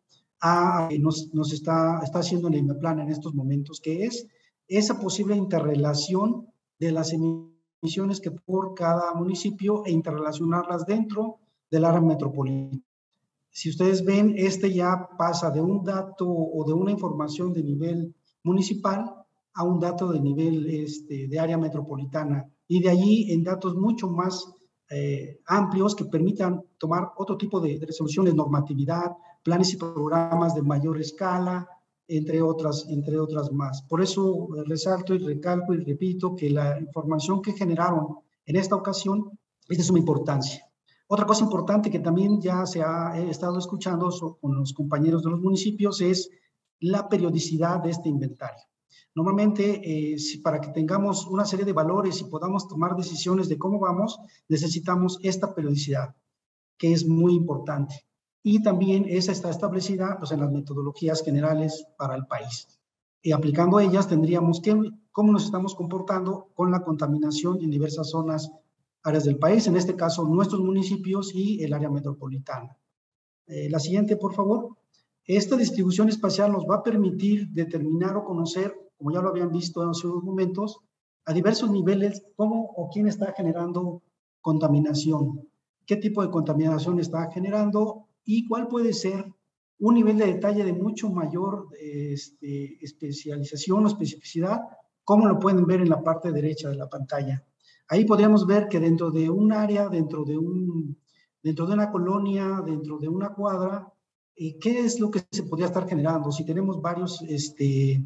a nos, nos está, está haciendo el IMEPLAN en estos momentos, que es esa posible interrelación de las emisiones que por cada municipio e interrelacionarlas dentro del área metropolitana. Si ustedes ven, este ya pasa de un dato o de una información de nivel municipal a un dato de nivel este, de área metropolitana y de allí en datos mucho más eh, amplios que permitan tomar otro tipo de, de resoluciones, normatividad, planes y programas de mayor escala, entre otras, entre otras más. Por eso eh, resalto y recalco y repito que la información que generaron en esta ocasión es de suma importancia. Otra cosa importante que también ya se ha estado escuchando con los compañeros de los municipios es la periodicidad de este inventario. Normalmente, eh, si para que tengamos una serie de valores y podamos tomar decisiones de cómo vamos, necesitamos esta periodicidad, que es muy importante. Y también esa está establecida pues, en las metodologías generales para el país. Y aplicando ellas, tendríamos que, cómo nos estamos comportando con la contaminación en diversas zonas áreas del país, en este caso nuestros municipios y el área metropolitana. Eh, la siguiente, por favor. Esta distribución espacial nos va a permitir determinar o conocer, como ya lo habían visto hace unos momentos, a diversos niveles cómo o quién está generando contaminación, qué tipo de contaminación está generando y cuál puede ser un nivel de detalle de mucho mayor este, especialización o especificidad, como lo pueden ver en la parte derecha de la pantalla. Ahí podríamos ver que dentro de un área, dentro de, un, dentro de una colonia, dentro de una cuadra, eh, ¿qué es lo que se podría estar generando? Si tenemos varios, este,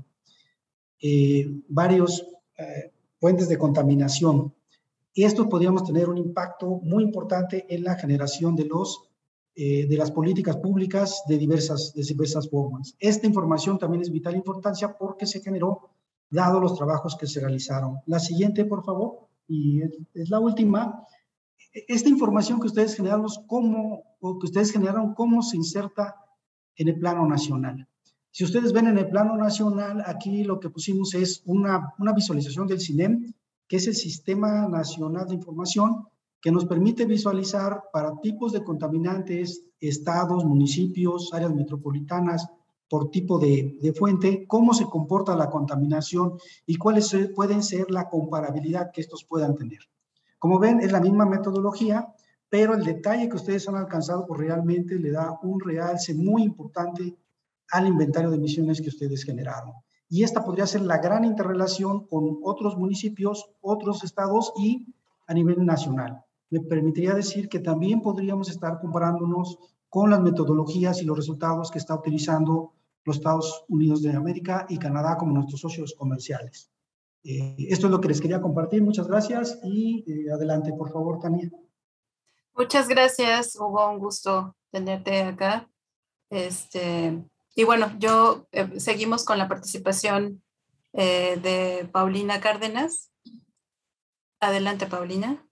eh, varios eh, fuentes de contaminación, y esto podríamos tener un impacto muy importante en la generación de, los, eh, de las políticas públicas de diversas, de diversas formas. Esta información también es de vital importancia porque se generó dado los trabajos que se realizaron. La siguiente, por favor, y es, es la última. Esta información que ustedes generaron, ¿cómo, o que ustedes generaron, cómo se inserta en el plano nacional? Si ustedes ven en el plano nacional, aquí lo que pusimos es una, una visualización del SINEM, que es el Sistema Nacional de Información, que nos permite visualizar para tipos de contaminantes, estados, municipios, áreas metropolitanas, por tipo de, de fuente, cómo se comporta la contaminación y cuáles pueden ser la comparabilidad que estos puedan tener. Como ven, es la misma metodología, pero el detalle que ustedes han alcanzado pues, realmente le da un realce muy importante al inventario de emisiones que ustedes generaron. Y esta podría ser la gran interrelación con otros municipios, otros estados y a nivel nacional. Me permitiría decir que también podríamos estar comparándonos con las metodologías y los resultados que está utilizando los Estados Unidos de América y Canadá como nuestros socios comerciales. Eh, esto es lo que les quería compartir. Muchas gracias y eh, adelante, por favor, Tania. Muchas gracias, Hugo. Un gusto tenerte acá. Este... Y bueno, yo eh, seguimos con la participación eh, de Paulina Cárdenas. Adelante, Paulina.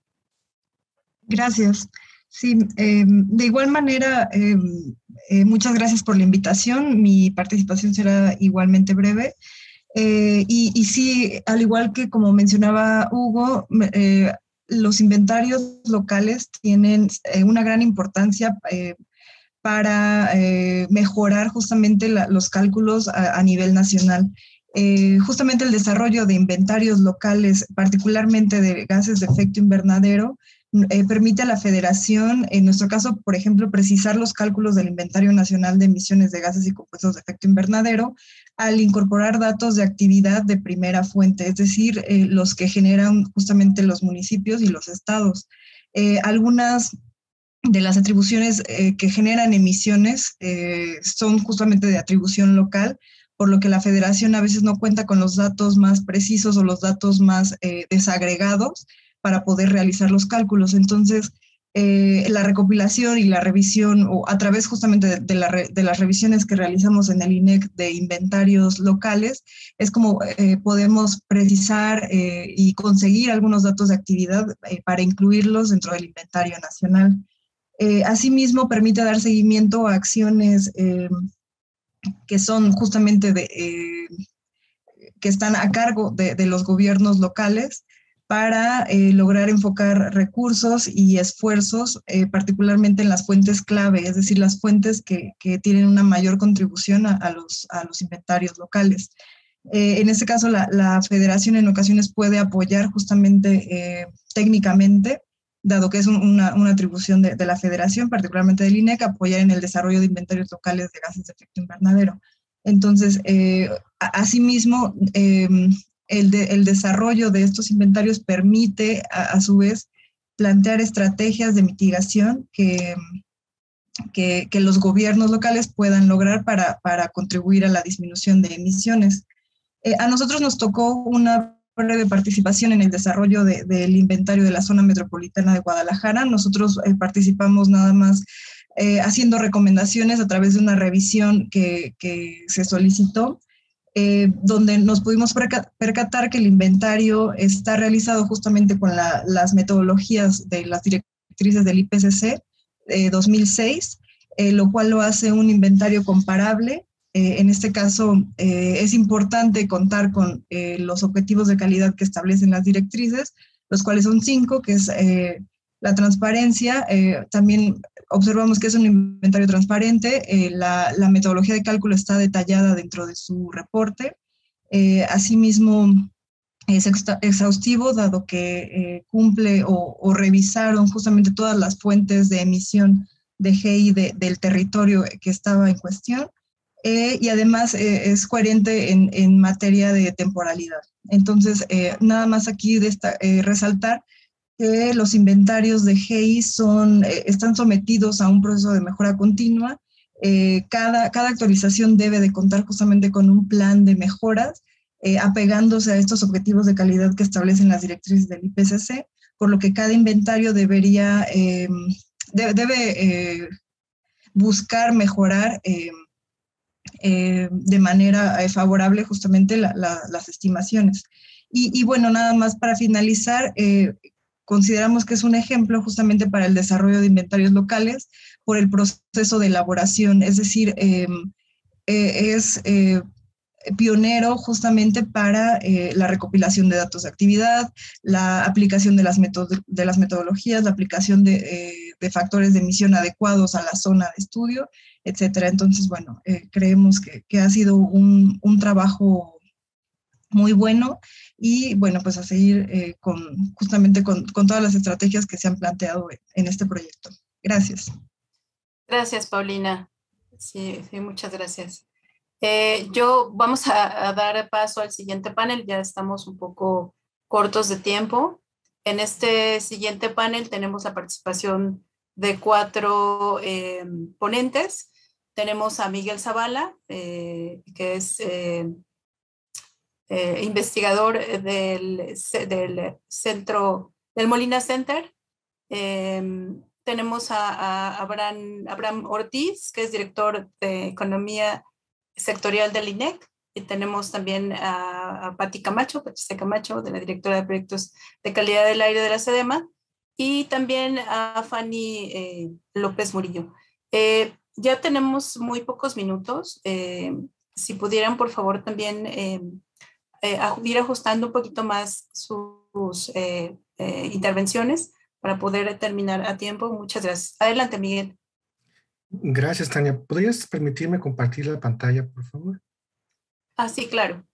Gracias. Sí, eh, de igual manera, eh, eh, muchas gracias por la invitación. Mi participación será igualmente breve. Eh, y, y sí, al igual que como mencionaba Hugo, eh, los inventarios locales tienen eh, una gran importancia eh, para eh, mejorar justamente la, los cálculos a, a nivel nacional. Eh, justamente el desarrollo de inventarios locales, particularmente de gases de efecto invernadero, eh, permite a la federación, en nuestro caso, por ejemplo, precisar los cálculos del Inventario Nacional de Emisiones de Gases y Compuestos de Efecto Invernadero al incorporar datos de actividad de primera fuente, es decir, eh, los que generan justamente los municipios y los estados. Eh, algunas de las atribuciones eh, que generan emisiones eh, son justamente de atribución local, por lo que la federación a veces no cuenta con los datos más precisos o los datos más eh, desagregados para poder realizar los cálculos. Entonces, eh, la recopilación y la revisión, o a través justamente de, de, la re, de las revisiones que realizamos en el I N E C de inventarios locales, es como eh, podemos precisar eh, y conseguir algunos datos de actividad eh, para incluirlos dentro del inventario nacional. Eh, asimismo, permite dar seguimiento a acciones eh, que son justamente de, eh, que están a cargo de, de los gobiernos locales para eh, lograr enfocar recursos y esfuerzos, eh, particularmente en las fuentes clave, es decir, las fuentes que, que tienen una mayor contribución a, a, los, a los inventarios locales. Eh, en este caso, la, la federación en ocasiones puede apoyar justamente eh, técnicamente, dado que es un, una, una atribución de, de la federación, particularmente del I N E C, apoyar en el desarrollo de inventarios locales de gases de efecto invernadero. Entonces, eh, asimismo, eh, el, de, el desarrollo de estos inventarios permite, a, a su vez, plantear estrategias de mitigación que, que, que los gobiernos locales puedan lograr para, para contribuir a la disminución de emisiones. Eh, a nosotros nos tocó una breve participación en el desarrollo de, del inventario de la zona metropolitana de Guadalajara. Nosotros eh, participamos nada más eh, haciendo recomendaciones a través de una revisión que, que se solicitó, eh, donde nos pudimos percatar que el inventario está realizado justamente con la, las metodologías de las directrices del I P C C eh, dos mil seis, eh, lo cual lo hace un inventario comparable. Eh, en este caso, eh, es importante contar con eh, los objetivos de calidad que establecen las directrices, los cuales son cinco, que es eh, la transparencia, eh, también observamos que es un inventario transparente, eh, la, la metodología de cálculo está detallada dentro de su reporte, eh, asimismo es exhaustivo, dado que eh, cumple o, o revisaron justamente todas las fuentes de emisión de G I de, del territorio que estaba en cuestión, eh, y además eh, es coherente en, en materia de temporalidad. Entonces, eh, nada más aquí de esta, eh, resaltar que los inventarios de G I son, eh, están sometidos a un proceso de mejora continua. Eh, cada, cada actualización debe de contar justamente con un plan de mejoras, eh, apegándose a estos objetivos de calidad que establecen las directrices del I P C C, por lo que cada inventario debería, eh, de, debe eh, buscar mejorar eh, eh, de manera eh, favorable justamente la, la, las estimaciones. Y, y bueno, nada más para finalizar, eh, consideramos que es un ejemplo justamente para el desarrollo de inventarios locales por el proceso de elaboración, es decir, eh, eh, es eh, pionero justamente para eh, la recopilación de datos de actividad, la aplicación de las, de las metodologías, la aplicación de, eh, de factores de emisión adecuados a la zona de estudio, etcétera. Entonces, bueno, eh, creemos que, que ha sido un, un trabajo muy bueno y, bueno, pues a seguir eh, con, justamente con, con todas las estrategias que se han planteado en este proyecto. Gracias. Gracias, Paulina. Sí, sí, muchas gracias. Eh, yo vamos a, a dar paso al siguiente panel, ya estamos un poco cortos de tiempo. En este siguiente panel tenemos la participación de cuatro eh, ponentes. Tenemos a Miguel Zavala, eh, que es eh, eh, investigador del, del centro, del Molina Center. Eh, tenemos a, a Abraham, Abraham Ortiz, que es director de Economía Sectorial del I N E C, y tenemos también a, a Pati Camacho, Patricia Camacho, de la directora de Proyectos de Calidad del Aire de la SEDEMA, y también a Fanny eh, López Murillo. Eh, ya tenemos muy pocos minutos. Eh, si pudieran, por favor, también eh, eh, ir ajustando un poquito más sus eh, eh, intervenciones para poder terminar a tiempo. Muchas gracias. Adelante, Miguel. Gracias, Tania. ¿Podrías permitirme compartir la pantalla, por favor? Ah, sí, claro.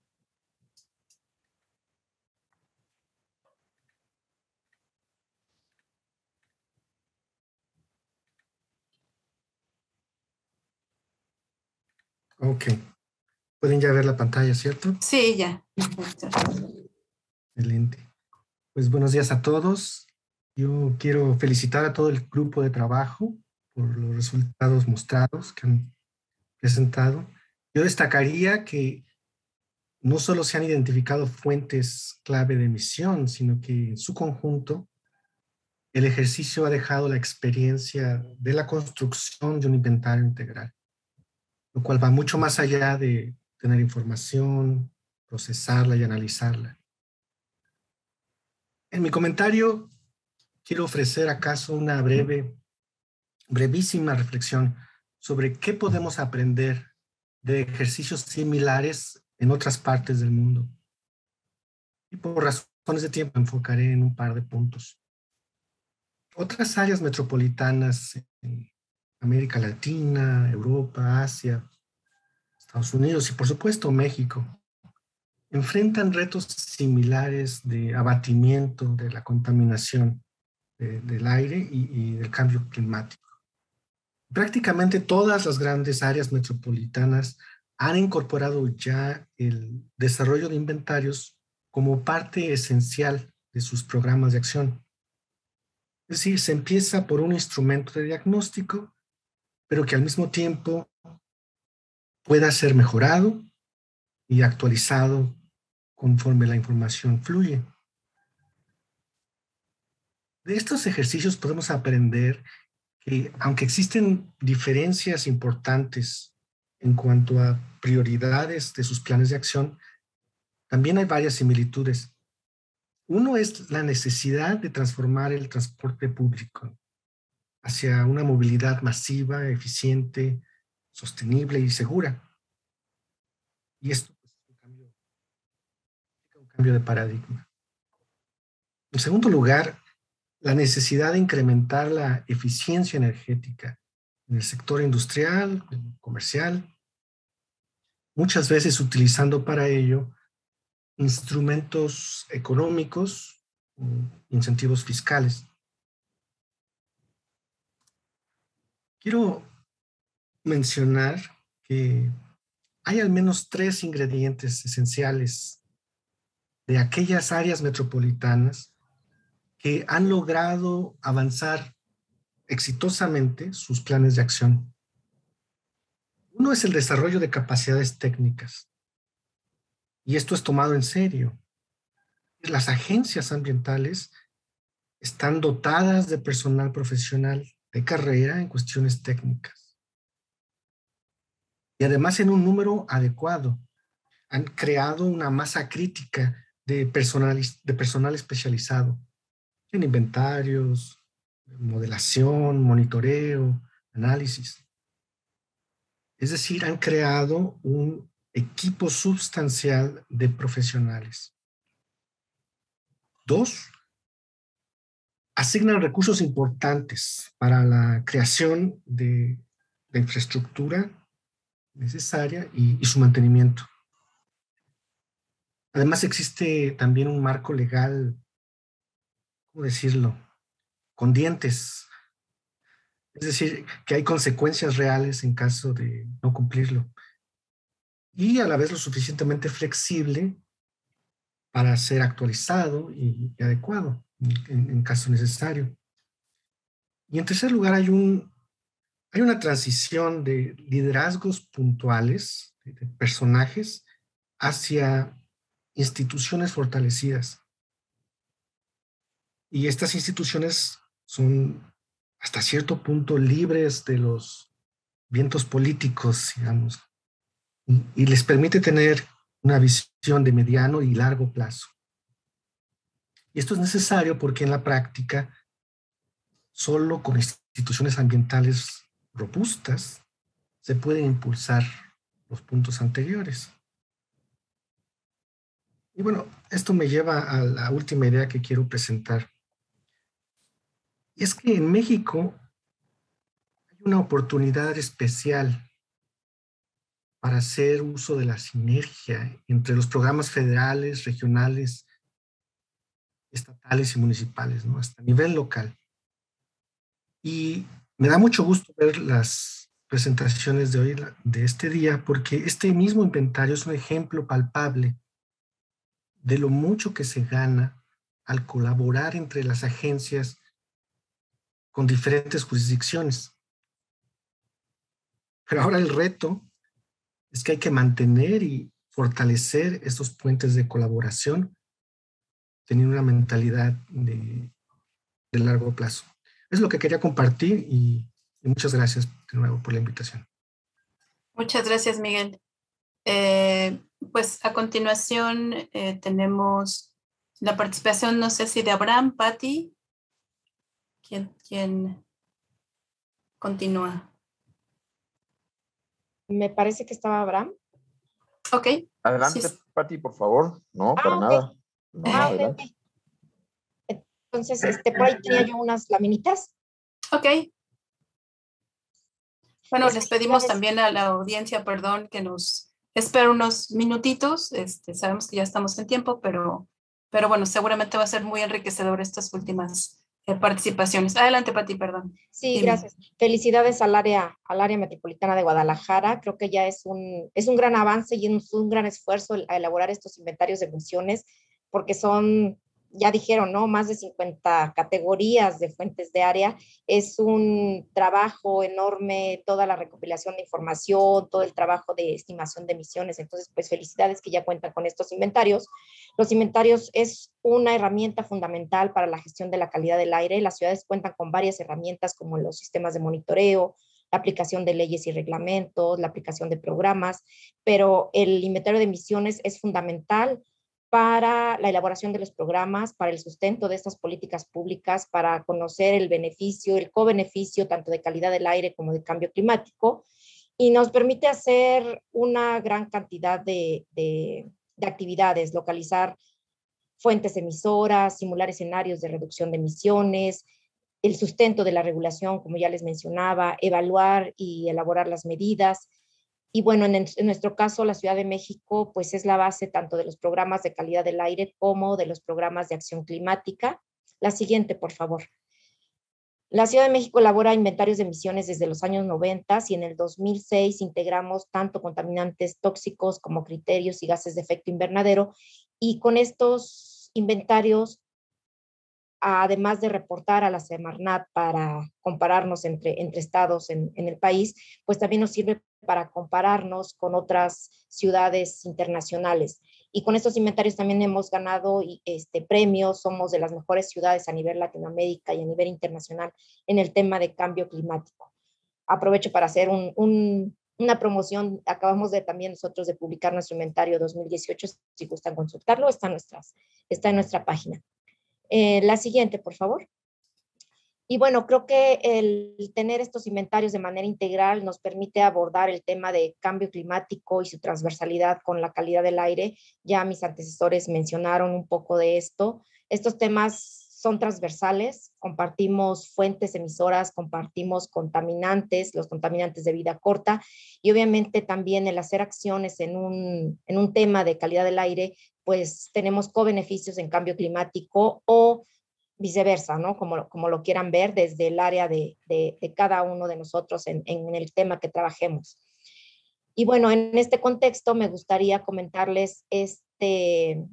Ok. Pueden ya ver la pantalla, ¿cierto? Sí, ya. Excelente. Pues buenos días a todos. Yo quiero felicitar a todo el grupo de trabajo por los resultados mostrados que han presentado. Yo destacaría que no solo se han identificado fuentes clave de emisión, sino que en su conjunto el ejercicio ha dejado la experiencia de la construcción de un inventario integral, lo cual va mucho más allá de tener información, procesarla y analizarla. En mi comentario quiero ofrecer acaso una breve, brevísima reflexión sobre qué podemos aprender de ejercicios similares en otras partes del mundo. Y por razones de tiempo enfocaré en un par de puntos. Otras áreas metropolitanas en América Latina, Europa, Asia, Estados Unidos y por supuesto México enfrentan retos similares de abatimiento de la contaminación de, del aire y, y del cambio climático. Prácticamente todas las grandes áreas metropolitanas han incorporado ya el desarrollo de inventarios como parte esencial de sus programas de acción. Es decir, se empieza por un instrumento de diagnóstico, pero que al mismo tiempo pueda ser mejorado y actualizado conforme la información fluye. De estos ejercicios podemos aprender que, aunque existen diferencias importantes en cuanto a prioridades de sus planes de acción, también hay varias similitudes. Uno es la necesidad de transformar el transporte público hacia una movilidad masiva, eficiente, sostenible y segura. Y esto es un cambio, un cambio de paradigma. En segundo lugar, la necesidad de incrementar la eficiencia energética en el sector industrial, comercial, muchas veces utilizando para ello instrumentos económicos, incentivos fiscales. Quiero mencionar que hay al menos tres ingredientes esenciales de aquellas áreas metropolitanas que han logrado avanzar exitosamente sus planes de acción. Uno es el desarrollo de capacidades técnicas, y esto es tomado en serio. Las agencias ambientales están dotadas de personal profesional de carrera en cuestiones técnicas. Y además en un número adecuado. Han creado una masa crítica de personal, de personal especializado en inventarios, modelación, monitoreo, análisis. Es decir, han creado un equipo sustancial de profesionales. Dos, asignan recursos importantes para la creación de la infraestructura necesaria y, y su mantenimiento. Además existe también un marco legal, ¿cómo decirlo?, con dientes. Es decir, que hay consecuencias reales en caso de no cumplirlo. Y a la vez lo suficientemente flexible para ser actualizado y, y adecuado en, en caso necesario. Y en tercer lugar, hay, un, hay una transición de liderazgos puntuales, de personajes, hacia instituciones fortalecidas. Y estas instituciones son hasta cierto punto libres de los vientos políticos, digamos, y, y les permite tener una visión de mediano y largo plazo. Y esto es necesario porque en la práctica, solo con instituciones ambientales robustas se pueden impulsar los puntos anteriores. Y bueno, esto me lleva a la última idea que quiero presentar. Y es que en México hay una oportunidad especial para hacer uso de la sinergia entre los programas federales, regionales, estatales y municipales, ¿no?, hasta nivel local. Y me da mucho gusto ver las presentaciones de hoy, de este día, porque este mismo inventario es un ejemplo palpable de lo mucho que se gana al colaborar entre las agencias con diferentes jurisdicciones. Pero ahora el reto es que hay que mantener y fortalecer estos puentes de colaboración teniendo una mentalidad de, de largo plazo. Es lo que quería compartir y, y muchas gracias de nuevo por la invitación. Muchas gracias, Miguel. Eh, pues a continuación eh, tenemos la participación, no sé si de Abraham, Patti. ¿Quién, quién continúa? Me parece que estaba Abraham. Ok. Adelante, sí. Patti, por favor. No, ah, para okay. nada. No, ah, adelante. Okay. Entonces, este, por ahí tenía yo unas laminitas. Ok. Bueno, les pedimos también a la audiencia, perdón, que nos espere unos minutitos. Este, sabemos que ya estamos en tiempo, pero, pero bueno, seguramente va a ser muy enriquecedor estas últimas eh, participaciones. Adelante, Patti, perdón. Sí, Dime. Gracias. Felicidades al área, al área metropolitana de Guadalajara. Creo que ya es un, es un gran avance y un, un gran esfuerzo a elaborar estos inventarios de emisiones, porque son, ya dijeron, ¿no?, más de cincuenta categorías de fuentes de área. Es un trabajo enorme, toda la recopilación de información, todo el trabajo de estimación de emisiones. Entonces, pues felicidades que ya cuentan con estos inventarios. Los inventarios es una herramienta fundamental para la gestión de la calidad del aire. Las ciudades cuentan con varias herramientas como los sistemas de monitoreo, la aplicación de leyes y reglamentos, la aplicación de programas, pero el inventario de emisiones es fundamental para la elaboración de los programas, para el sustento de estas políticas públicas, para conocer el beneficio, el co-beneficio tanto de calidad del aire como de cambio climático, y nos permite hacer una gran cantidad de, de, de actividades, localizar fuentes emisoras, simular escenarios de reducción de emisiones, el sustento de la regulación, como ya les mencionaba, evaluar y elaborar las medidas. Y bueno, en, en nuestro caso, la Ciudad de México, pues es la base tanto de los programas de calidad del aire como de los programas de acción climática. La siguiente, por favor. La Ciudad de México elabora inventarios de emisiones desde los años noventa y en el dos mil seis integramos tanto contaminantes tóxicos como criterios y gases de efecto invernadero, y con estos inventarios, además de reportar a la Semarnat para compararnos entre, entre estados en, en el país, pues también nos sirve para compararnos con otras ciudades internacionales. Y con estos inventarios también hemos ganado este, premios, somos de las mejores ciudades a nivel Latinoamérica y a nivel internacional en el tema de cambio climático. Aprovecho para hacer un, un, una promoción, acabamos de también nosotros de publicar nuestro inventario dos mil dieciocho, si gustan consultarlo, está en, nuestras, está en nuestra página. Eh, la siguiente, por favor. Y bueno, creo que el tener estos inventarios de manera integral nos permite abordar el tema de cambio climático y su transversalidad con la calidad del aire. Ya mis antecesores mencionaron un poco de esto. Estos temas son transversales, compartimos fuentes emisoras, compartimos contaminantes, los contaminantes de vida corta, y obviamente también el hacer acciones en un, en un tema de calidad del aire, pues tenemos co-beneficios en cambio climático o viceversa, ¿no? Como, como lo quieran ver desde el área de, de, de cada uno de nosotros en, en el tema que trabajemos. Y bueno, en este contexto me gustaría comentarles este,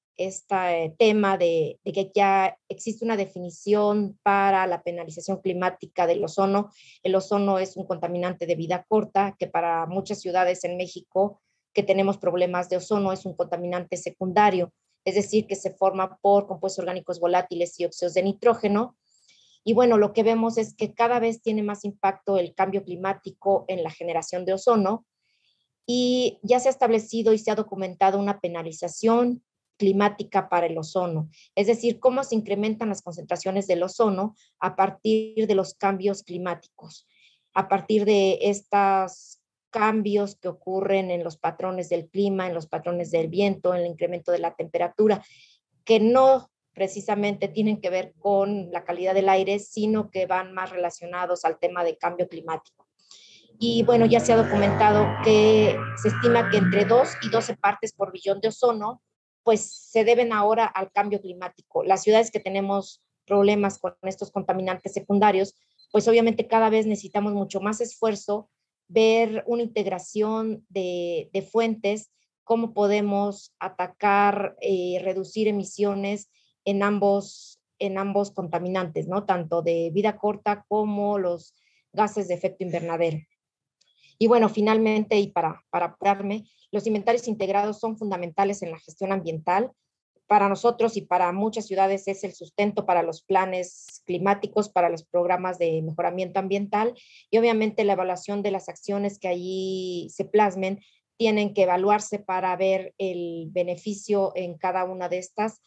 este tema de, de que ya existe una definición para la penalización climática del ozono. El ozono es un contaminante de vida corta que para muchas ciudades en México que tenemos problemas de ozono es un contaminante secundario, es decir, que se forma por compuestos orgánicos volátiles y óxidos de nitrógeno. Y bueno, lo que vemos es que cada vez tiene más impacto el cambio climático en la generación de ozono, y ya se ha establecido y se ha documentado una penalización climática para el ozono, es decir, cómo se incrementan las concentraciones del ozono a partir de los cambios climáticos, a partir de estos cambios que ocurren en los patrones del clima, en los patrones del viento, en el incremento de la temperatura, que no precisamente tienen que ver con la calidad del aire, sino que van más relacionados al tema de cambio climático. Y bueno, ya se ha documentado que se estima que entre dos y doce partes por billón de ozono, pues se deben ahora al cambio climático. Las ciudades que tenemos problemas con estos contaminantes secundarios, pues obviamente cada vez necesitamos mucho más esfuerzo, ver una integración de, de fuentes, cómo podemos atacar, eh, reducir emisiones en ambos, en ambos contaminantes, ¿no? Tanto de vida corta como los gases de efecto invernadero. Y bueno, finalmente, y para, para apurarme, los inventarios integrados son fundamentales en la gestión ambiental. Para nosotros y para muchas ciudades es el sustento para los planes climáticos, para los programas de mejoramiento ambiental, y obviamente la evaluación de las acciones que allí se plasmen tienen que evaluarse para ver el beneficio en cada una de estas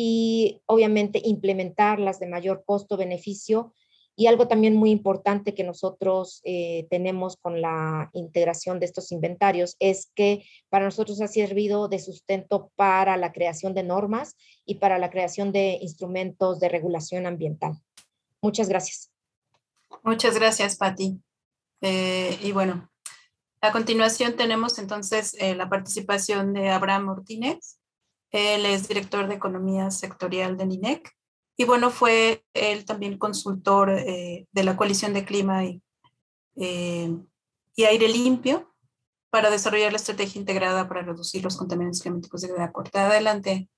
y obviamente implementarlas de mayor costo-beneficio. Y algo también muy importante que nosotros eh, tenemos con la integración de estos inventarios es que para nosotros ha servido de sustento para la creación de normas y para la creación de instrumentos de regulación ambiental. Muchas gracias. Muchas gracias, Pati. Eh, y bueno, a continuación tenemos entonces eh, la participación de Abraham Martínez. Él es director de Economía Sectorial del I N E C. Y bueno, fue él también consultor eh, de la Coalición de Clima y, eh, y Aire Limpio para desarrollar la estrategia integrada para reducir los contaminantes climáticos de vida corta. Adelante,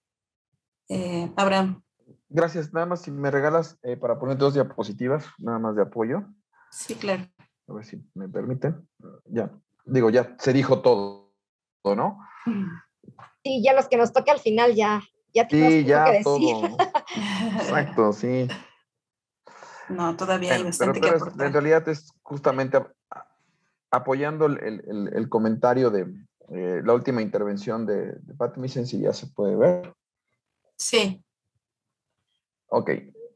eh, Abraham. Gracias. Nada más si me regalas eh, para poner dos diapositivas, nada más de apoyo. Sí, claro. A ver si me permiten. Ya, digo, ya se dijo todo, ¿no? Sí, ya los que nos toca al final ya... Ya sí, ya que decir. todo. Exacto, sí. No, todavía hay bueno, bastante pero, pero que aportar. En realidad es justamente a, a, apoyando el, el, el comentario de eh, la última intervención de, de Pati. Me dicen si ya se puede ver. Sí. Ok.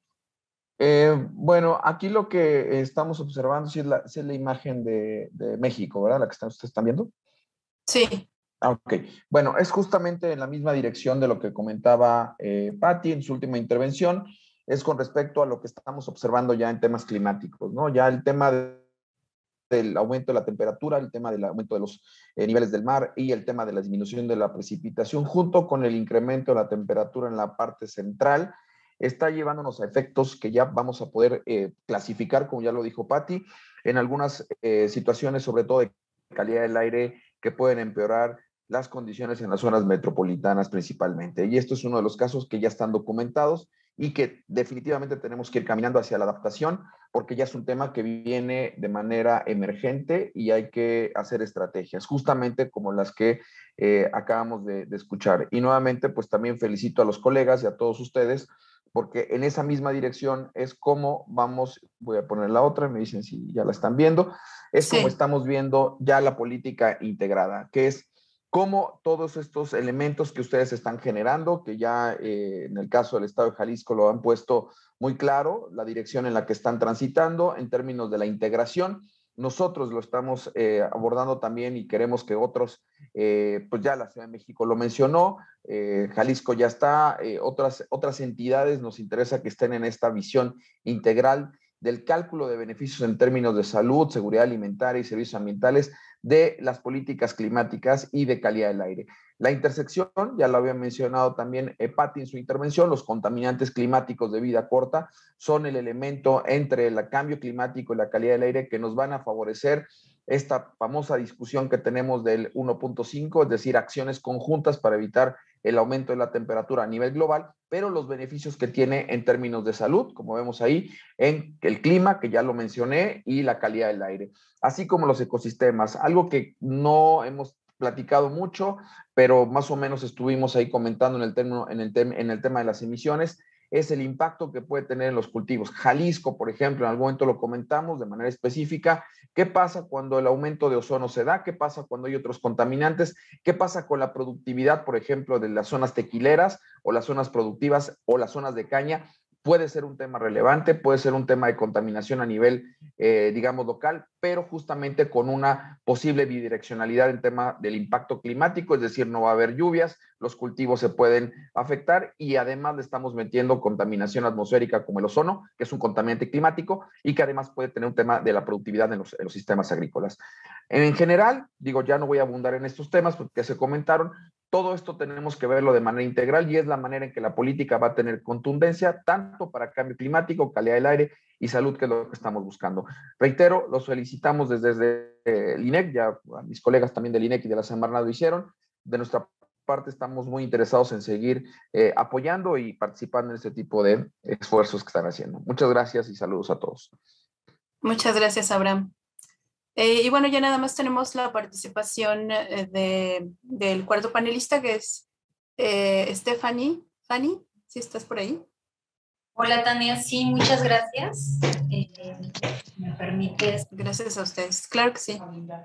Eh, bueno, aquí lo que estamos observando sí es la, sí es la imagen de, de México, ¿verdad? La que están, ustedes están viendo. Sí. Ok, bueno, es justamente en la misma dirección de lo que comentaba eh, Patti en su última intervención, es con respecto a lo que estamos observando ya en temas climáticos, ¿no? Ya el tema de, del aumento de la temperatura, el tema del aumento de los eh, niveles del mar y el tema de la disminución de la precipitación, junto con el incremento de la temperatura en la parte central, está llevándonos a efectos que ya vamos a poder eh, clasificar, como ya lo dijo Patti, en algunas eh, situaciones, sobre todo de calidad del aire, que pueden empeorar las condiciones en las zonas metropolitanas principalmente. Y esto es uno de los casos que ya están documentados y que definitivamente tenemos que ir caminando hacia la adaptación, porque ya es un tema que viene de manera emergente y hay que hacer estrategias, justamente como las que eh, acabamos de, de escuchar. Y nuevamente, pues también felicito a los colegas y a todos ustedes, porque en esa misma dirección es como vamos, voy a poner la otra, me dicen si ya la están viendo, es sí. Como estamos viendo ya la política integrada, que es cómo todos estos elementos que ustedes están generando, que ya eh, en el caso del Estado de Jalisco lo han puesto muy claro, la dirección en la que están transitando en términos de la integración, nosotros lo estamos eh, abordando también y queremos que otros, eh, pues ya la Ciudad de México lo mencionó, eh, Jalisco ya está, eh, otras, otras entidades nos interesa que estén en esta visión integral del cálculo de beneficios en términos de salud, seguridad alimentaria y servicios ambientales, de las políticas climáticas y de calidad del aire. La intersección, ya lo había mencionado también eh, Patti en su intervención, los contaminantes climáticos de vida corta son el elemento entre el cambio climático y la calidad del aire que nos van a favorecer esta famosa discusión que tenemos del uno punto cinco, es decir, acciones conjuntas para evitar el aumento de la temperatura a nivel global, pero los beneficios que tiene en términos de salud, como vemos ahí, en el clima, que ya lo mencioné, y la calidad del aire, así como los ecosistemas, algo que no hemos platicado mucho, pero más o menos estuvimos ahí comentando en el, termo, en el, tem, en el tema de las emisiones, es el impacto que puede tener en los cultivos. Jalisco, por ejemplo, en algún momento lo comentamos de manera específica. ¿Qué pasa cuando el aumento de ozono se da? ¿Qué pasa cuando hay otros contaminantes? ¿Qué pasa con la productividad, por ejemplo, de las zonas tequileras o las zonas productivas o las zonas de caña? Puede ser un tema relevante, puede ser un tema de contaminación a nivel, eh, digamos, local, pero justamente con una posible bidireccionalidad en tema del impacto climático, es decir, no va a haber lluvias, los cultivos se pueden afectar y además le estamos metiendo contaminación atmosférica como el ozono, que es un contaminante climático y que además puede tener un tema de la productividad en los, en los sistemas agrícolas. En general, digo, ya no voy a abundar en estos temas porque se comentaron, todo esto tenemos que verlo de manera integral y es la manera en que la política va a tener contundencia, tanto para cambio climático, calidad del aire y salud, que es lo que estamos buscando. Reitero, los felicitamos desde, desde el I N E C, ya a mis colegas también del I N E C y de la Semarnat lo hicieron. De nuestra parte estamos muy interesados en seguir eh, apoyando y participando en este tipo de esfuerzos que están haciendo. Muchas gracias y saludos a todos. Muchas gracias, Abraham. Eh, y bueno, ya nada más tenemos la participación eh, de, del cuarto panelista, que es eh, Stephanie. Fanny, si estás por ahí. Hola, Tania. Sí, muchas gracias. Eh, ¿Me permites? Gracias a ustedes. Claro que sí.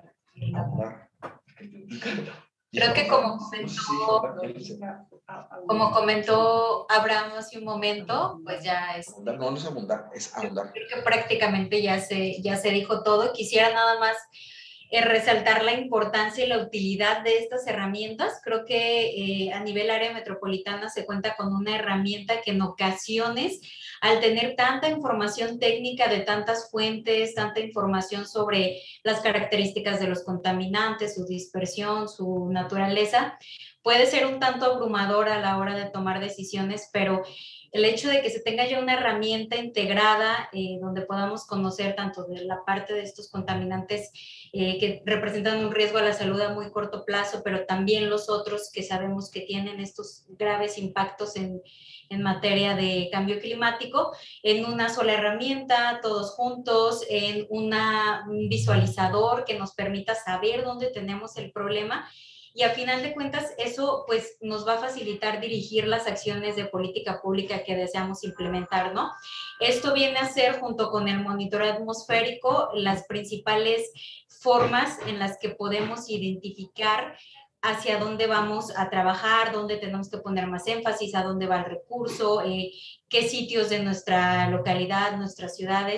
Creo que como comentó, como comentó Abraham hace un momento, pues ya es... No, no es abundar, es abundar. Creo que prácticamente ya se, ya se dijo todo. Quisiera nada más eh, resaltar la importancia y la utilidad de estas herramientas. Creo que eh, a nivel área metropolitana se cuenta con una herramienta que en ocasiones, al tener tanta información técnica de tantas fuentes, tanta información sobre las características de los contaminantes, su dispersión, su naturaleza, puede ser un tanto abrumador a la hora de tomar decisiones, pero el hecho de que se tenga ya una herramienta integrada eh, donde podamos conocer tanto de la parte de estos contaminantes eh, que representan un riesgo a la salud a muy corto plazo, pero también los otros que sabemos que tienen estos graves impactos en, en materia de cambio climático, en una sola herramienta, todos juntos, en una, un visualizador que nos permita saber dónde tenemos el problema. Y a final de cuentas, eso pues nos va a facilitar dirigir las acciones de política pública que deseamos implementar, ¿no? Esto viene a ser, junto con el monitoreo atmosférico, las principales formas en las que podemos identificar hacia dónde vamos a trabajar, dónde tenemos que poner más énfasis, a dónde va el recurso, eh, qué sitios de nuestra localidad, nuestras ciudades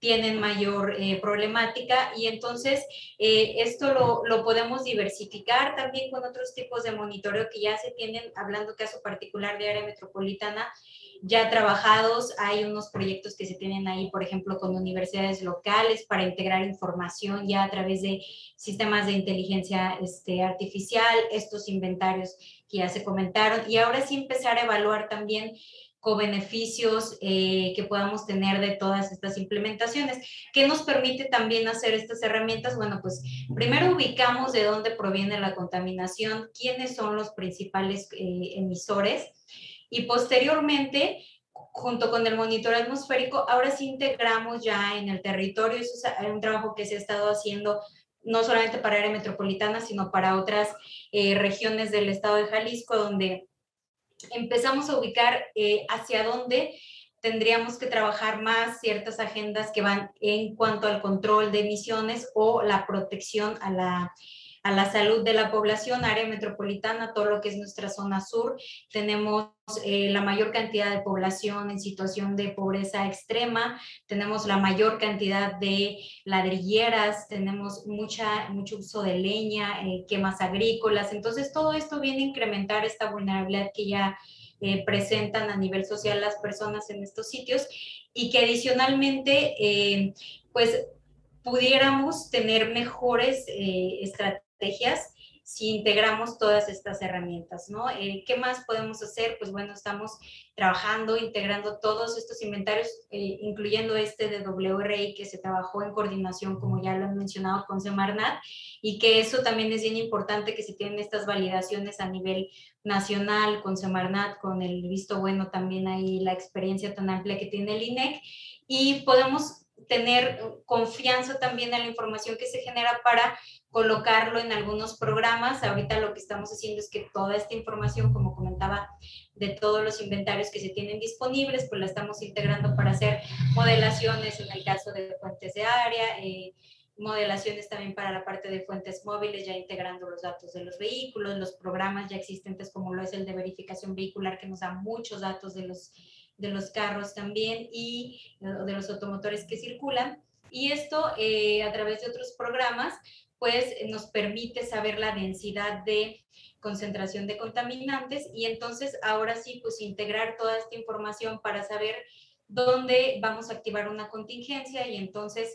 tienen mayor eh, problemática, y entonces eh, esto lo, lo podemos diversificar también con otros tipos de monitoreo que ya se tienen, hablando caso particular de área metropolitana, ya trabajados. Hay unos proyectos que se tienen ahí, por ejemplo, con universidades locales para integrar información ya a través de sistemas de inteligencia este, artificial, estos inventarios que ya se comentaron, y ahora sí empezar a evaluar también co-beneficios eh, que podamos tener de todas estas implementaciones. ¿Qué nos permite también hacer estas herramientas? Bueno, pues primero ubicamos de dónde proviene la contaminación, quiénes son los principales eh, emisores, y posteriormente, junto con el monitoreo atmosférico, ahora sí integramos ya en el territorio. Eso es un trabajo que se ha estado haciendo no solamente para área metropolitana, sino para otras eh, regiones del estado de Jalisco, donde empezamos a ubicar eh, hacia dónde tendríamos que trabajar más ciertas agendas que van en cuanto al control de emisiones o la protección a la, a la salud de la población. Área metropolitana, todo lo que es nuestra zona sur, tenemos eh, la mayor cantidad de población en situación de pobreza extrema, tenemos la mayor cantidad de ladrilleras, tenemos mucha, mucho uso de leña, eh, quemas agrícolas. Entonces todo esto viene a incrementar esta vulnerabilidad que ya eh, presentan a nivel social las personas en estos sitios, y que adicionalmente eh, pues pudiéramos tener mejores eh, estrategias si integramos todas estas herramientas, ¿no? Eh, ¿Qué más podemos hacer? Pues bueno, estamos trabajando, integrando todos estos inventarios, eh, incluyendo este de W R I que se trabajó en coordinación, como ya lo han mencionado, con Semarnat, y que eso también es bien importante, que se tienen estas validaciones a nivel nacional con Semarnat, con el visto bueno también ahí, la experiencia tan amplia que tiene el I N E C, y podemos tener confianza también en la información que se genera para colocarlo en algunos programas. Ahorita lo que estamos haciendo es que toda esta información, como comentaba, de todos los inventarios que se tienen disponibles, pues la estamos integrando para hacer modelaciones en el caso de fuentes de área, eh, modelaciones también para la parte de fuentes móviles, ya integrando los datos de los vehículos, los programas ya existentes como lo es el de verificación vehicular, que nos da muchos datos de los de los carros también y de los automotores que circulan. Y esto eh, a través de otros programas pues nos permite saber la densidad de concentración de contaminantes, y entonces ahora sí pues integrar toda esta información para saber dónde vamos a activar una contingencia, y entonces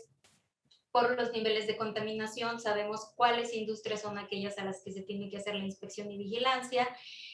por los niveles de contaminación sabemos cuáles industrias son aquellas a las que se tiene que hacer la inspección y vigilancia,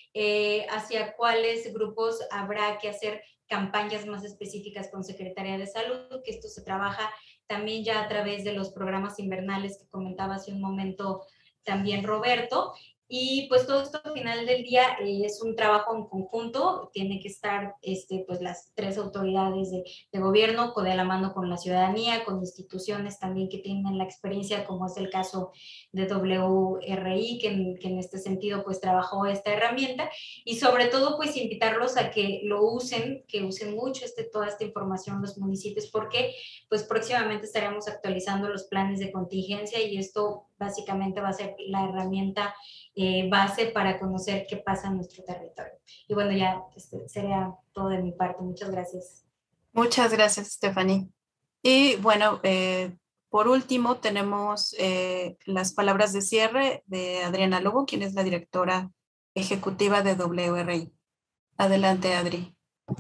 eh, hacia cuáles grupos habrá que hacer campañas más específicas con Secretaría de Salud, que esto se trabaja también ya a través de los programas invernales que comentaba hace un momento también Roberto. Y pues todo esto al final del día eh, es un trabajo en conjunto, tiene que estar este, pues las tres autoridades de, de gobierno de la mano con la ciudadanía, con instituciones también que tienen la experiencia, como es el caso de W R I, que en, que en este sentido pues trabajó esta herramienta, y sobre todo pues invitarlos a que lo usen, que usen mucho este, toda esta información los municipios, porque pues próximamente estaremos actualizando los planes de contingencia, y esto básicamente va a ser la herramienta Eh, base para conocer qué pasa en nuestro territorio. Y bueno, ya este, sería todo de mi parte. Muchas gracias. Muchas gracias, Stephanie. Y bueno, eh, por último tenemos eh, las palabras de cierre de Adriana Lobo, quien es la directora ejecutiva de W R I. Adelante, Adri.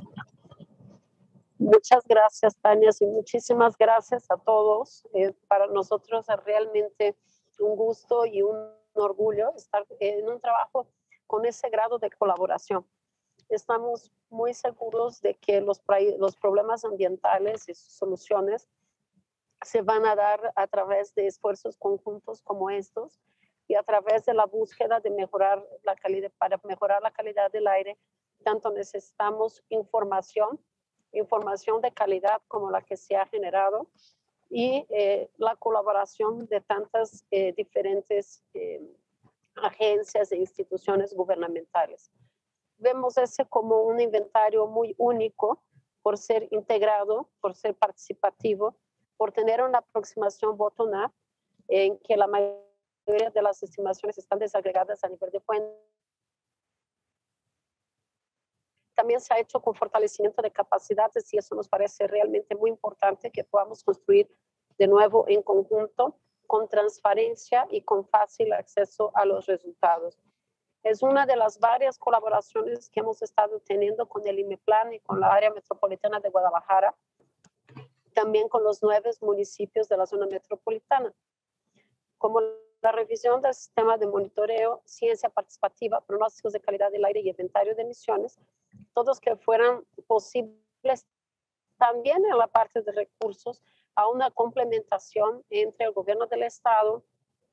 Muchas gracias, Tania, y muchísimas gracias a todos. Eh, para nosotros es realmente un gusto y un orgullo estar en un trabajo con ese grado de colaboración. Estamos muy seguros de que los, los problemas ambientales y sus soluciones se van a dar a través de esfuerzos conjuntos como estos, y a través de la búsqueda de mejorar la calidad, para mejorar la calidad del aire. Tanto necesitamos información, información de calidad como la que se ha generado, y eh, la colaboración de tantas eh, diferentes eh, agencias e instituciones gubernamentales. Vemos ese como un inventario muy único por ser integrado, por ser participativo, por tener una aproximación bottom-up en que la mayoría de las estimaciones están desagregadas a nivel de fuente. También se ha hecho con fortalecimiento de capacidades y eso nos parece realmente muy importante que podamos construir de nuevo en conjunto, con transparencia y con fácil acceso a los resultados. Es una de las varias colaboraciones que hemos estado teniendo con el IMEPLAN y con la área metropolitana de Guadalajara, también con los nueve municipios de la zona metropolitana, como la revisión del sistema de monitoreo, ciencia participativa, pronósticos de calidad del aire y inventario de emisiones, todos que fueran posibles también en la parte de recursos, a una complementación entre el gobierno del estado